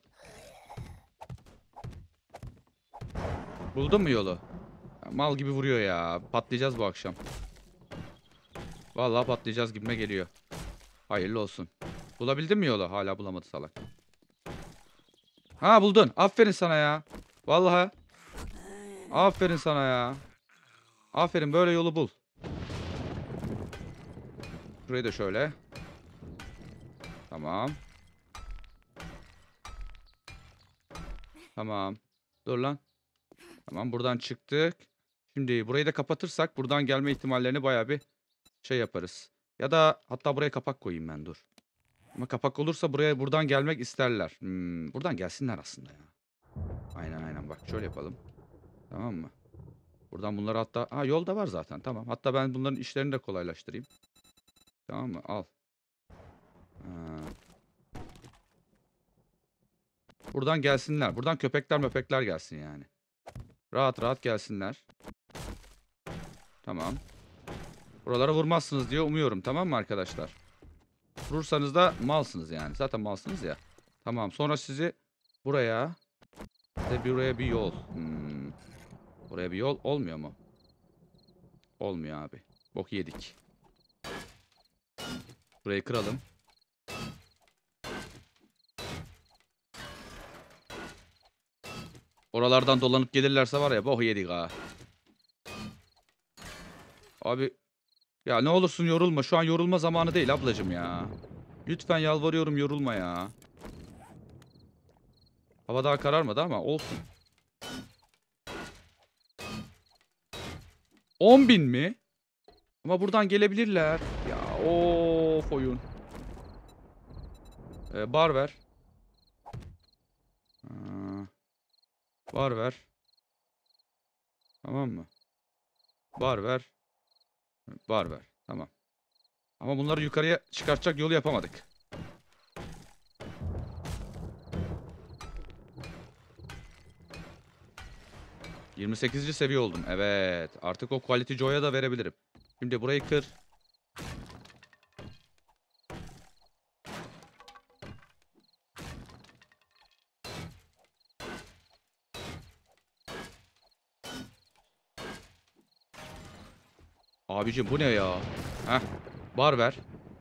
Buldun mu yolu? Ya, mal gibi vuruyor ya. Patlayacağız bu akşam. Vallahi patlayacağız gibime geliyor. Hayırlı olsun. Bulabildin mi yolu? Hala bulamadı salak. Ha buldun. Aferin sana ya. Vallahi. Aferin sana ya. Aferin böyle yolu bul. Şurayı da şöyle. Tamam. Tamam. Dur lan. Tamam buradan çıktık. Şimdi burayı da kapatırsak buradan gelme ihtimallerini bayağı bir şey yaparız. Ya da hatta buraya kapak koyayım ben dur. Ama kapak olursa buraya buradan gelmek isterler. Buradan gelsinler aslında ya. Aynen bak şöyle yapalım. Tamam mı? Buradan bunları hatta... Ha yol da var zaten tamam. Hatta ben bunların işlerini de kolaylaştırayım. Tamam mı? Al. Ha. Buradan gelsinler. Buradan köpekler möpekler gelsin yani. Rahat rahat gelsinler. Tamam. Buralara vurmazsınız diye umuyorum. Tamam mı arkadaşlar? Vurursanız da malsınız yani. Zaten malsınız ya. Tamam. Sonra sizi buraya ve buraya bir yol. Buraya bir yol olmuyor mu? Olmuyor abi. Bok yedik. Burayı kıralım. Oralardan dolanıp gelirlerse var ya bok yedik ha. Abi ya ne olursun yorulma. Şu an yorulma zamanı değil ablacım ya. Lütfen yalvarıyorum yorulma ya. Hava daha kararmadı ama olsun. 10.000 mi? Ama buradan gelebilirler. Ya of oyun. Bar ver. Aa, bar ver. Tamam mı? Bar ver. Bar ver. Tamam. Ama bunları yukarıya çıkartacak yolu yapamadık. ...28. seviye oldum. Evet. Artık o Quality Joy'a da verebilirim. Şimdi burayı kır. Abicim bu ne ya? Heh. Bar ver.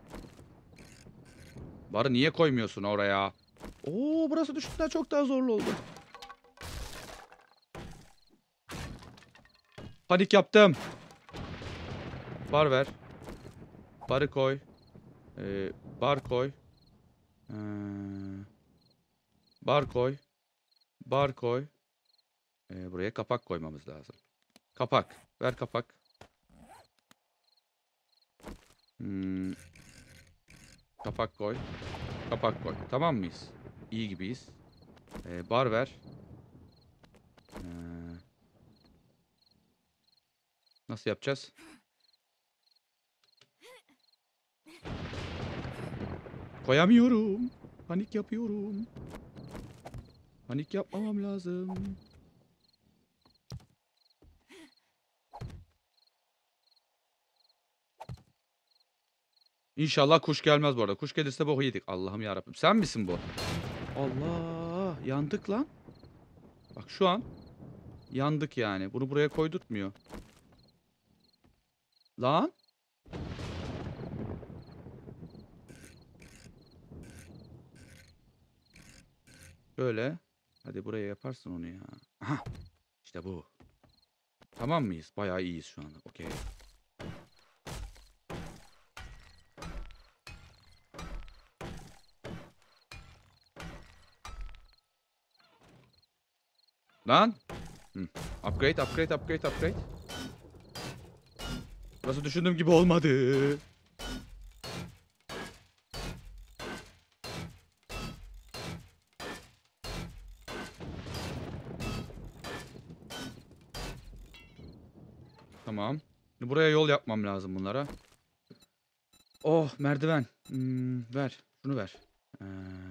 Barı niye koymuyorsun oraya? Oo, burası düşündüğümden çok daha zorlu oldu. Panik yaptım. Bar ver. Barı koy. Bar koy. Ee, bar koy. Bar koy. Buraya kapak koymamız lazım. Kapak. Ver kapak. Hmm, kapak koy. Kapak koy. Tamam mıyız? İyi gibiyiz. Bar ver. Ee, nasıl yapacağız? Koyamıyorum. Panik yapıyorum. Panik yapmamam lazım. İnşallah kuş gelmez bu arada. Kuş gelirse boku yedik. Allah'ım yarabbim. Sen misin bu? Allah. Yandık lan. Bak şu an yandık yani. Bunu buraya koydurtmuyor. Lan. Böyle. Hadi buraya yaparsın onu ya. Aha. İşte bu. Tamam mıyız? Bayağı iyiyiz şu anda. Okey. Lan. Hı. Upgrade, upgrade, upgrade, upgrade. Burası düşündüğüm gibi olmadı. Tamam. Şimdi buraya yol yapmam lazım bunlara. Oh, merdiven. Ver. Şunu ver. Ee,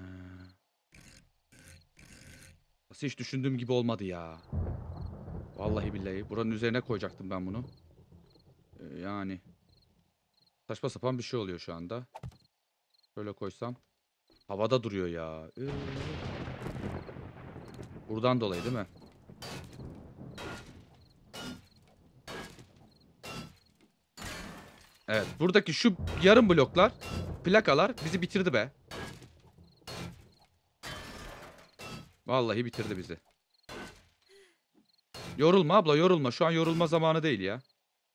nasıl hiç düşündüğüm gibi olmadı ya. Vallahi billahi. Buranın üzerine koyacaktım ben bunu. Yani. Saçma sapan bir şey oluyor şu anda. Şöyle koysam. Havada duruyor ya. Buradan dolayı değil mi? Evet. Buradaki şu yarım bloklar, plakalar bizi bitirdi be. Vallahi bitirdi bizi. Yorulma abla, yorulma. Şu an yorulma zamanı değil ya.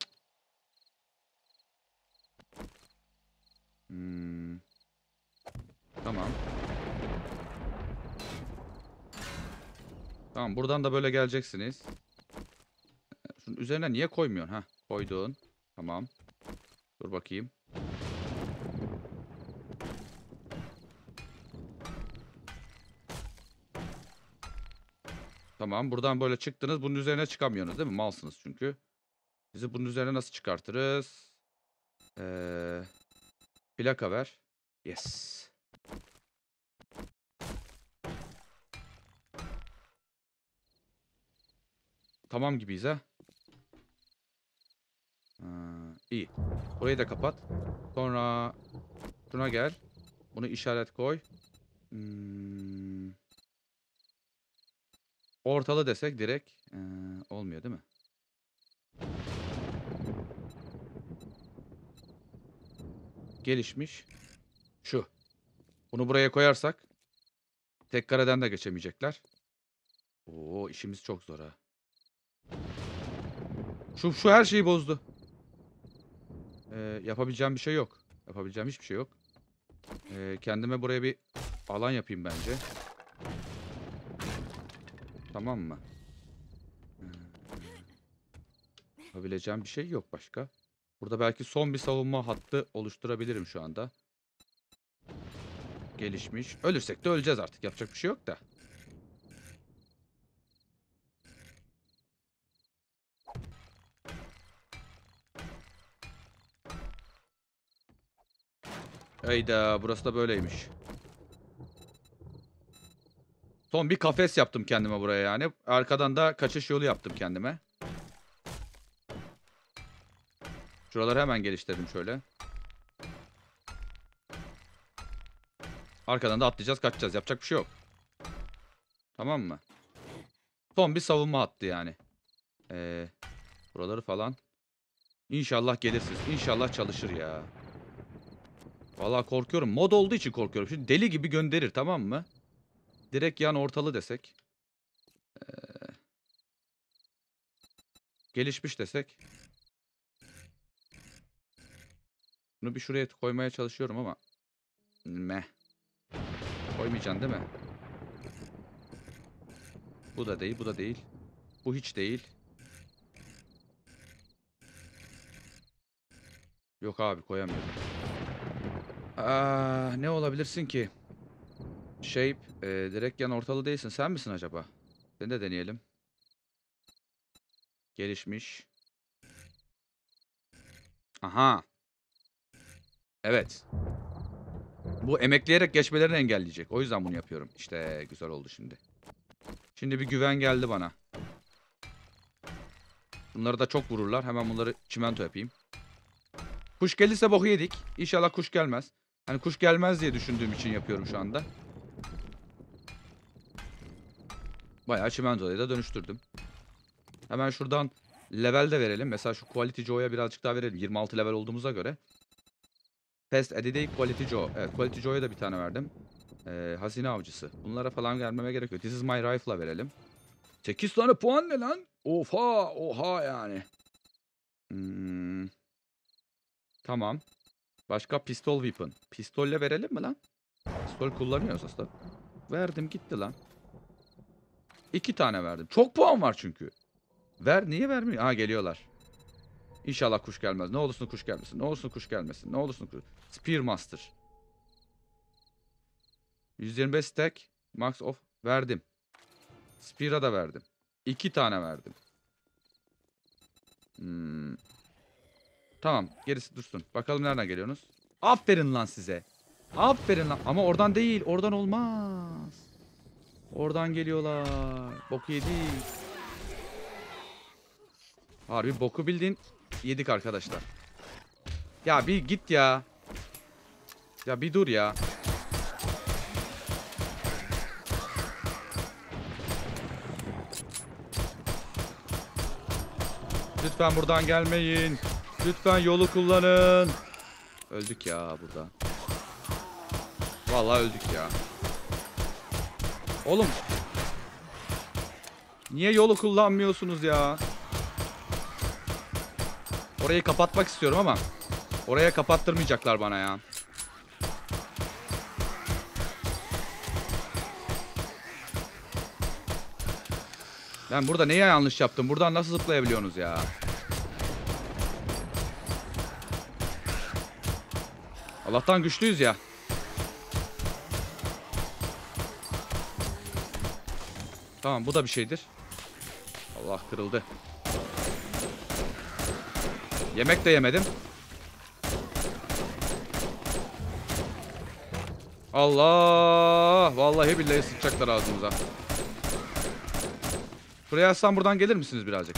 Hmm. Tamam. Tamam, buradan da böyle geleceksiniz. Şunun üzerine niye koymuyorsun? Ha, koydun. Tamam. Dur bakayım. Tamam, buradan böyle çıktınız. Bunun üzerine çıkamıyorsunuz değil mi? Malsınız çünkü. Bizi bunun üzerine nasıl çıkartırız? Ee, plaka ver. Yes. Tamam gibiyiz ha. İyi. Burayı da kapat. Sonra şuna gel. Bunu işaret koy. Hmm, ortalı desek direkt olmuyor değil mi? Gelişmiş. Şu. Bunu buraya koyarsak tek kareden de geçemeyecekler. Oo, işimiz çok zor ha. Şu her şeyi bozdu. Yapabileceğim bir şey yok. Yapabileceğim hiçbir şey yok. Kendime buraya bir alan yapayım bence. Tamam mı? Yapabileceğim bir şey yok başka. Burada belki son bir savunma hattı oluşturabilirim şu anda. Gelişmiş. Ölürsek de öleceğiz artık. Yapacak bir şey yok da. Hayda, burası da böyleymiş. Son bir kafes yaptım kendime buraya yani. Arkadan da kaçış yolu yaptım kendime. Şuraları hemen geliştirdim şöyle. Arkadan da atlayacağız, kaçacağız. Yapacak bir şey yok. Tamam mı? Son bir savunma hattı yani. Buraları falan. İnşallah gelirsiniz. İnşallah çalışır ya. Vallahi korkuyorum. Mod olduğu için korkuyorum. Şimdi deli gibi gönderir, tamam mı? Direkt yan ortalı desek. Gelişmiş desek. Bunu bir şuraya koymaya çalışıyorum ama. Meh. Koymayacaksın değil mi? Bu da değil, bu da değil. Bu hiç değil. Yok abi, koyamıyorum. Ne olabilirsin ki? Shape, direkt yan ortalı değilsin. Sen misin acaba? Seni de deneyelim. Gelişmiş. Aha. Evet. Bu emekleyerek geçmelerini engelleyecek. O yüzden bunu yapıyorum. İşte güzel oldu şimdi. Şimdi bir güven geldi bana. Bunları da çok vururlar. Hemen bunları çimento yapayım. Kuş gelirse boku yedik. İnşallah kuş gelmez. Hani kuş gelmez diye düşündüğüm için yapıyorum şu anda. Bayağı çimentoya da dönüştürdüm. Hemen şuradan level de verelim. Mesela şu Quality Joe'ya birazcık daha verelim. 26 level olduğumuza göre. Fast Ediday Quality Joe. Evet, Quality Joe'ya da bir tane verdim. Hazine avcısı. Bunlara falan vermeme gerek yok. This is my rifle'a verelim. 8 tane puan ne lan? Oha, oha yani. Tamam. Başka pistol weapon. Pistolle verelim mi lan? Pistol kullanıyoruz aslında. Verdim gitti lan. 2 tane verdim. Çok puan var çünkü. Ver, niye vermiyor? Ha, geliyorlar. İnşallah kuş gelmez. Ne olursun kuş gelmesin. Ne olursun kuş gelmesin. Ne olursun kuş. Spearmaster. 125 stack. Max of. Verdim. Spear'a da verdim. 2 tane verdim. Tamam. Gerisi dursun. Bakalım nereden geliyorsunuz? Aferin lan size. Aferin lan. Ama oradan değil. Oradan olmaz. Oradan geliyorlar. Boku yedik. Harbi boku bildiğin yedik arkadaşlar. Ya bir git ya. Ya bir dur ya. Lütfen buradan gelmeyin. Lütfen yolu kullanın. Öldük ya burada. Vallahi öldük ya. Oğlum. Niye yolu kullanmıyorsunuz ya? Orayı kapatmak istiyorum ama oraya kapattırmayacaklar bana ya. Ben burada neye yanlış yaptım? Buradan nasıl zıplayabiliyorsunuz ya? Allah'tan güçlüyüz ya. Tamam, bu da bir şeydir. Allah, kırıldı. Yemek de yemedim. Allah! Vallahi billahi sıçacaklar ağzımıza. Buraya aslan, buradan gelir misiniz birazcık?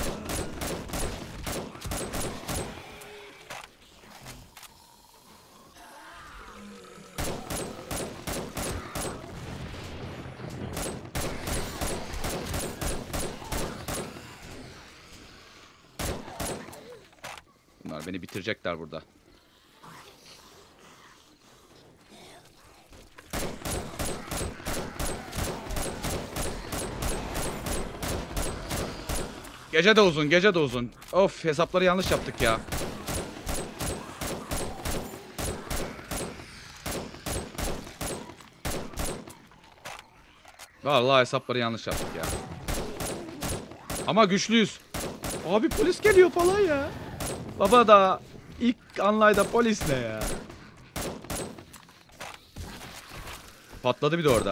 Bunlar beni bitirecekler burada. Gece de uzun, gece de uzun. Of, hesapları yanlış yaptık ya. Vallahi hesapları yanlış yaptık ya. Ama güçlüyüz. Abi polis geliyor falan ya. Baba da ilk anlayda polis ne ya? Patladı bir de orada.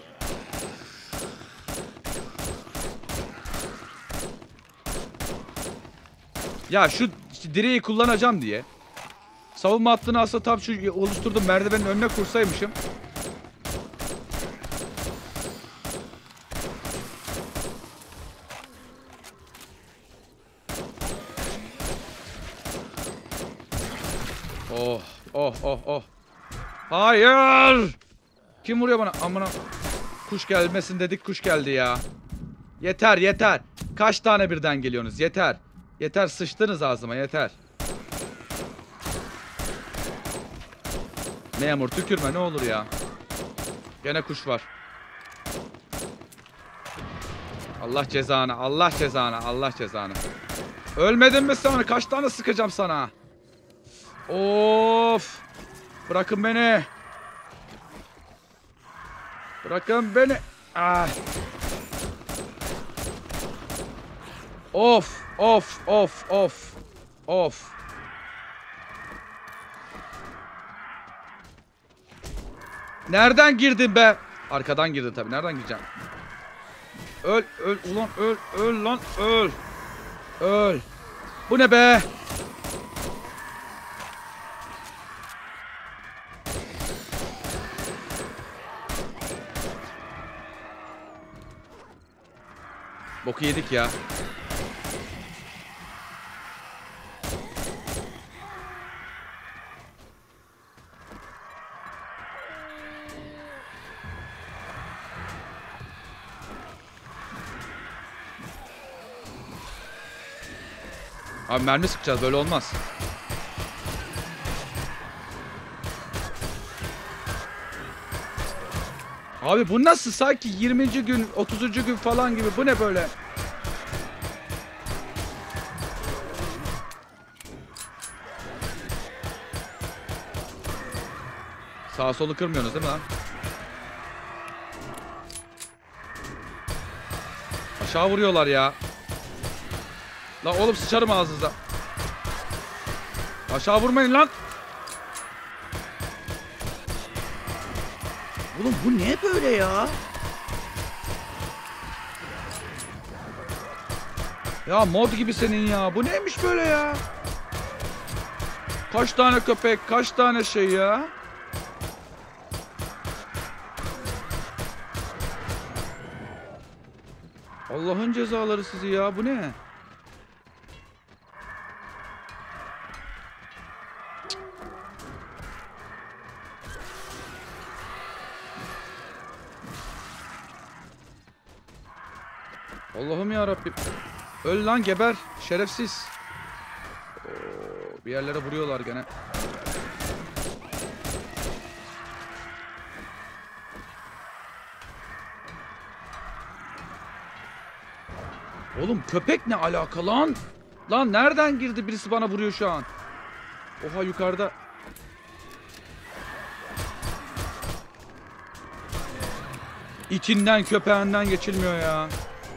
Ya şu direği kullanacağım diye. Savunma hattını aslında tam şu oluşturdum merdivenin önüne kursaymışım. Oh, oh, oh, oh. Hayır! Kim vuruyor bana? Amına. Kuş gelmesin dedik, kuş geldi ya. Yeter, yeter. Kaç tane birden geliyorsunuz? Yeter. Yeter, sıçtınız ağzıma, yeter. Memur tükürme ne olur ya. Gene kuş var. Allah cezanı, Allah cezanı, Allah cezanı. Ölmedin mi sen? Kaç tane sıkacağım sana? Of. Bırakın beni. Bırakın beni. Ah. Of, of, of, of. Of. Nereden girdin be? Arkadan girdin tabii. Nereden gireceğim? Öl, öl ulan öl, öl lan öl. Öl. Bu ne be? Boku yedik ya. Abi mermi sıkacağız, böyle olmaz. Abi bu nasıl, sanki 20. gün 30. gün falan gibi, bu ne böyle? Sağ solu kırmıyorsunuz değil mi lan? Aşağı vuruyorlar ya. Lan oğlum sıçarım ağzınıza. Aşağı vurmayın lan. Oğlum bu ne böyle ya? Ya mod gibi senin ya. Bu neymiş böyle ya? Kaç tane köpek, kaç tane şey ya? Allah'ın cezaları sizi ya. Bu ne? Allah'ım ya Rabbim. Öl lan, geber. Şerefsiz. Oo, bir yerlere vuruyorlar gene. Oğlum köpek ne alaka lan? Lan nereden girdi, birisi bana vuruyor şu an. Oha yukarıda. İçinden köpeğinden geçilmiyor ya.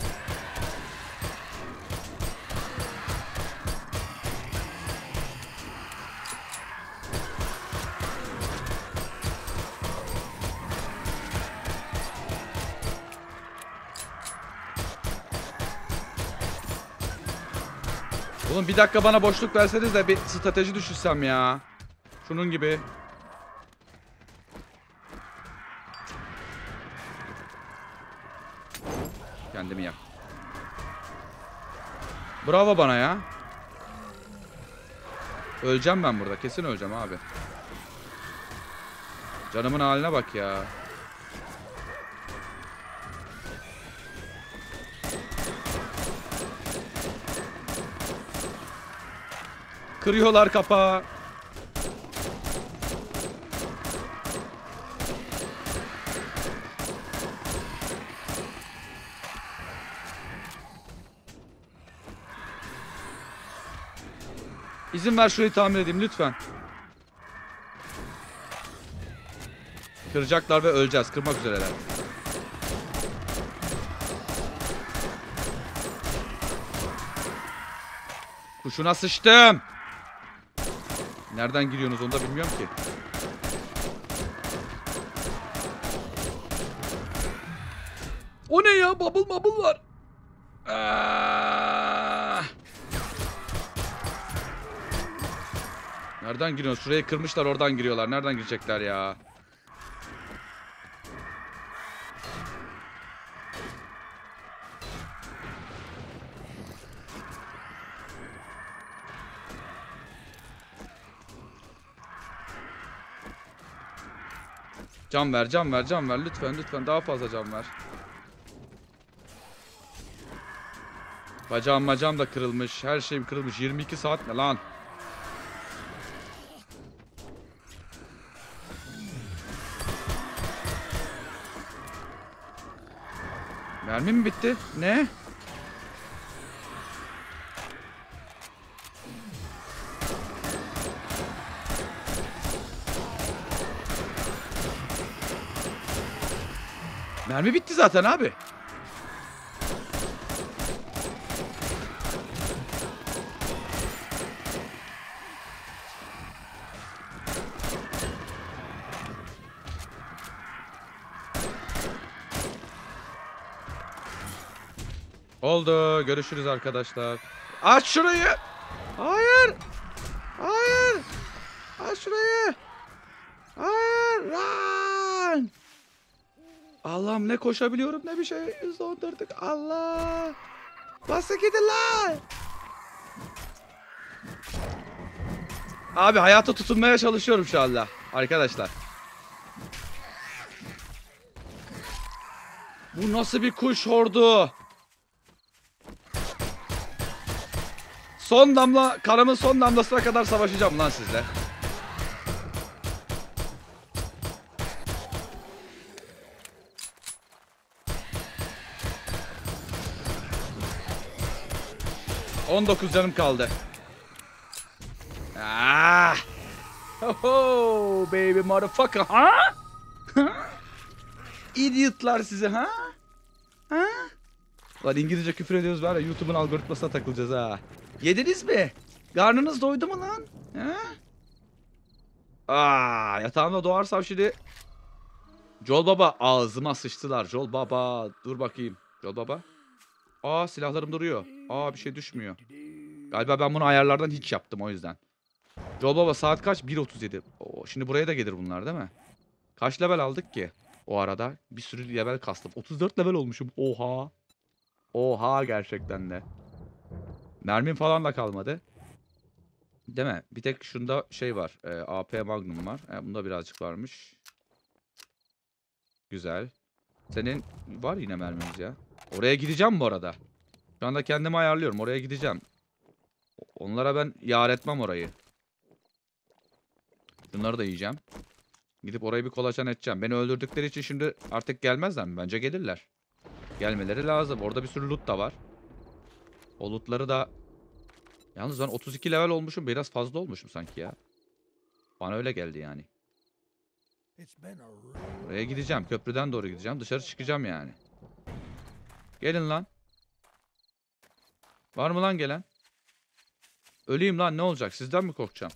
Oğlum bir dakika bana boşluk verseniz de bir strateji düşünsem ya. Şunun gibi. Kendimi yak. Bravo bana ya. Öleceğim ben burada. Kesin öleceğim abi. Canımın haline bak ya. Kırıyorlar kapağı. İzin ver şurayı tamir edeyim lütfen. Kıracaklar ve öleceğiz. Kırmak üzereler. Kuşuna sıçtım. Nereden giriyorsunuz onu da bilmiyorum ki. O ne ya? Bubble var. Nereden giriyorsunuz? Şurayı kırmışlar, oradan giriyorlar. Nereden girecekler ya? Can ver, can ver, can ver. Lütfen, lütfen daha fazla can ver. Bacağım da kırılmış. Her şeyim kırılmış. 22 saat ne lan? Mermi mi bitti? Ne? Mermi bitti zaten abi. Oldu. Görüşürüz arkadaşlar. Aç şurayı. Hayır. Hayır. Aç şurayı. Hayır. Lan. Allah'ım ne koşabiliyorum ne bir şey. %14'lük. Allah. Bası gidin lan. Abi hayata tutunmaya çalışıyorum şu anda. Arkadaşlar. Bu nasıl bir kuş hordu? Son damla, kanımın son damlasına kadar savaşacağım lan sizle. ...19 canım kaldı. Ah! Ho baby motherfucker, ha? Idiotlar sizi, ha? Ha? Lan İngilizce küfür ediyoruz var ya, YouTube'un algoritmasına takılacağız ha. Yediniz mi? Karnınız doydu mu lan? Ha? Yatağımda doğarsam şimdi... Jol Baba ağzıma sıçtılar. Jol Baba dur bakayım. Jol Baba. Silahlarım duruyor. Bir şey düşmüyor. Galiba ben bunu ayarlardan hiç yaptım o yüzden. Jol Baba saat kaç? 1.37. Şimdi buraya da gelir bunlar değil mi? Kaç level aldık ki? O arada bir sürü level kastım. 34 level olmuşum. Oha. Oha gerçekten de. Mermim falan da kalmadı. Değil mi? Bir tek şunda şey var. AP Magnum var. Bunda birazcık varmış. Güzel. Senin var yine mermimiz ya. Oraya gideceğim bu arada. Şu anda kendimi ayarlıyorum. Oraya gideceğim. Onlara ben yar etmem orayı. Bunları da yiyeceğim. Gidip orayı bir kolaçan edeceğim. Beni öldürdükleri için şimdi artık gelmezler mi? Bence gelirler. Gelmeleri lazım. Orada bir sürü loot da var. O lootları da... Yalnız ben 32 level olmuşum. Biraz fazla olmuşum sanki ya. Bana öyle geldi yani. Oraya gideceğim. Köprüden doğru gideceğim. Dışarı çıkacağım yani. Gelin lan. Var mı lan gelen? Öleyim lan, ne olacak? Sizden mi korkacağım?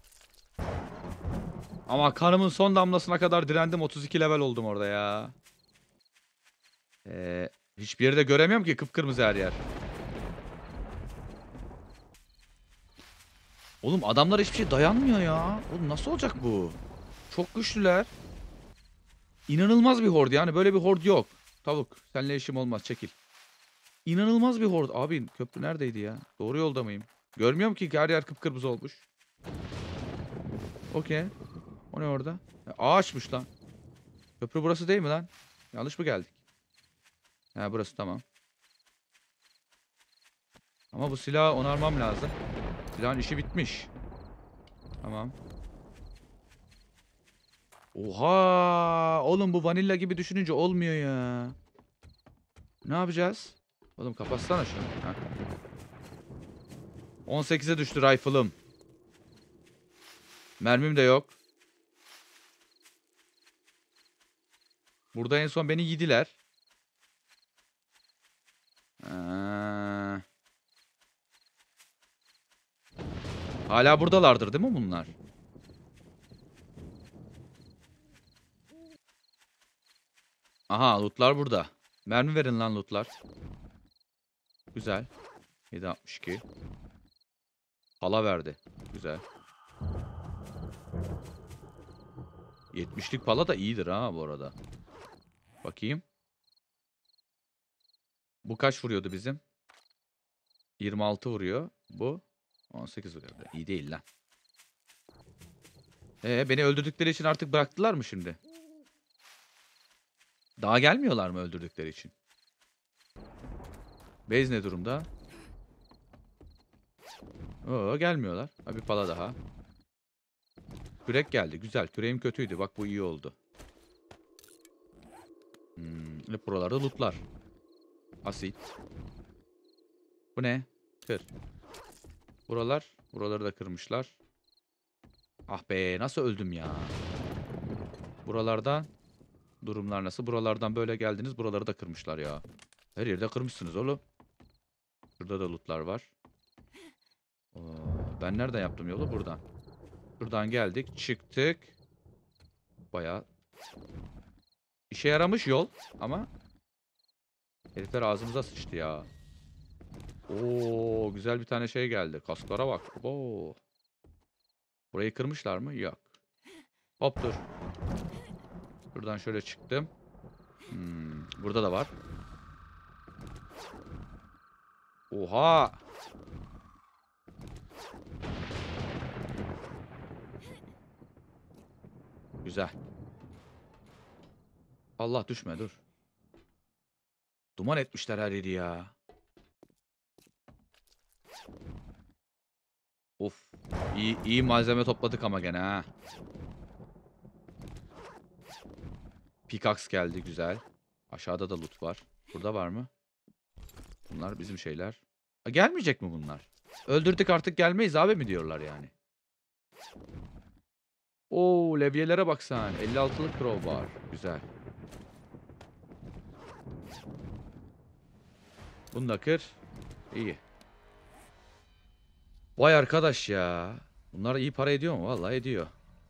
Ama kanımın son damlasına kadar direndim. 32 level oldum orada ya. Hiçbir yeri de göremiyorum ki. Kıpkırmızı her yer. Oğlum adamlar hiçbir şey dayanmıyor ya. Oğlum nasıl olacak bu? Çok güçlüler. İnanılmaz bir hord yani. Böyle bir hord yok. Tavuk seninle işim olmaz, çekil. İnanılmaz bir hord. Abi köprü neredeydi ya? Doğru yolda mıyım? Görmüyorum ki, her yer kıpkırmızı olmuş. Okey. O ne orada? Ağaçmış lan. Köprü burası değil mi lan? Yanlış mı geldik? Burası tamam. Ama bu silahı onarmam lazım. Silahın işi bitmiş. Tamam. Oha! Oğlum bu vanilla gibi düşününce olmuyor ya. Ne yapacağız? Oğlum kapatsana şunu. 18'e düştü rifle'ım. Mermim de yok. Burada en son beni yediler. Hala buradalardır değil mi bunlar? Aha lootlar burada. Mermi verin lan lootlar. Güzel. 7.62. Pala verdi. Güzel. 70'lik pala da iyidir ha bu arada. Bakayım. Bu kaç vuruyordu bizim? 26 vuruyor. Bu 18 vuruyor. İyi değil lan. Beni öldürdükleri için artık bıraktılar mı şimdi? Daha gelmiyorlar mı öldürdükleri için? Base ne durumda? Oo, gelmiyorlar. Ha, bir pala daha. Kürek geldi. Güzel. Küreğim kötüydü. Bak bu iyi oldu. Buralarda lootlar. Asit. Bu ne? Kır. Buraları da kırmışlar. Ah be nasıl öldüm ya. Buralardan durumlar nasıl? Buralardan böyle geldiniz. Buraları da kırmışlar ya. Her yerde kırmışsınız oğlum. Burada da lootlar var. Oo, ben nereden yaptım yolu? Buradan. Buradan geldik. Çıktık. Bayağı işe yaramış yol ama herifler ağzımıza sıçtı ya. Oo, güzel bir tane şey geldi. Kasklara bak. Oo. Burayı kırmışlar mı? Yok. Hop dur. Buradan şöyle çıktım. Burada da var. Oha. Güzel. Allah düşme dur. Duman etmişler her yeri ya. Of. İyi malzeme topladık ama gene ha. Pickaxe geldi güzel. Aşağıda da loot var. Burada var mı? Bunlar bizim şeyler. Gelmeyecek mi bunlar? Öldürdük artık gelmeyiz abi mi diyorlar yani. Oo levyelere bak sen. 56'lık crowbar. Güzel. Bunu da kır. İyi. Vay arkadaş ya. Bunlar iyi para ediyor mu? Vallahi ediyor.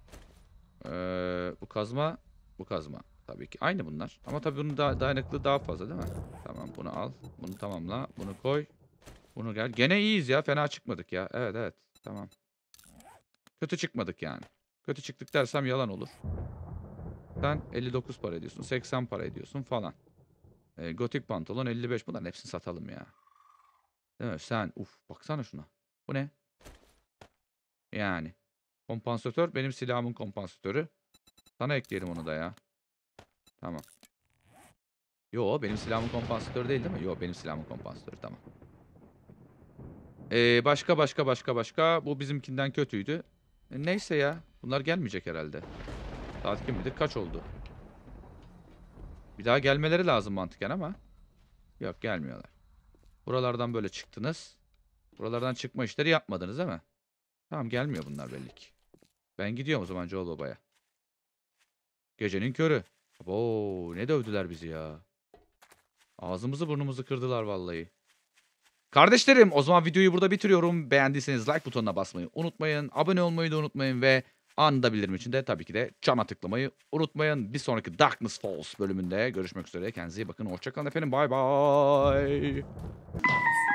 Bu kazma. Bu kazma. Tabii ki. Aynı bunlar. Ama tabii bunun dayanıklılığı daha fazla değil mi? Tamam bunu al. Bunu tamamla. Bunu koy. Bunu gel. Gene iyiyiz ya. Fena çıkmadık ya. Evet evet. Tamam. Kötü çıkmadık yani. Kötü çıktık dersem yalan olur. Sen 59 para ediyorsun. 80 para ediyorsun falan. Gotik pantolon 55. Bunların hepsini satalım ya. Değil mi? Sen baksana şuna. Bu ne? Yani. Kompansatör benim silahımın kompansatörü. Sana ekleyelim onu da ya. Tamam. Yo benim silahımın kompansatörü değil mi? Yo benim silahımın kompansatörü tamam. Başka. Bu bizimkinden kötüydü. Neyse ya. Bunlar gelmeyecek herhalde. Saat kim bilir kaç oldu. Bir daha gelmeleri lazım mantıken ama. Yok gelmiyorlar. Buralardan böyle çıktınız. Buralardan çıkma işleri yapmadınız değil mi? Tamam gelmiyor bunlar belli ki. Ben gidiyorum o zaman Joel Baba'ya. Gecenin körü. Oo, ne dövdüler bizi ya. Ağzımızı burnumuzu kırdılar vallahi. Kardeşlerim o zaman videoyu burada bitiriyorum. Beğendiyseniz like butonuna basmayı unutmayın. Abone olmayı da unutmayın ve anında bildirim için de tabii ki de çana tıklamayı unutmayın. Bir sonraki Darkness Falls bölümünde görüşmek üzere. Kendinize iyi bakın. Hoşçakalın efendim. Bay bay.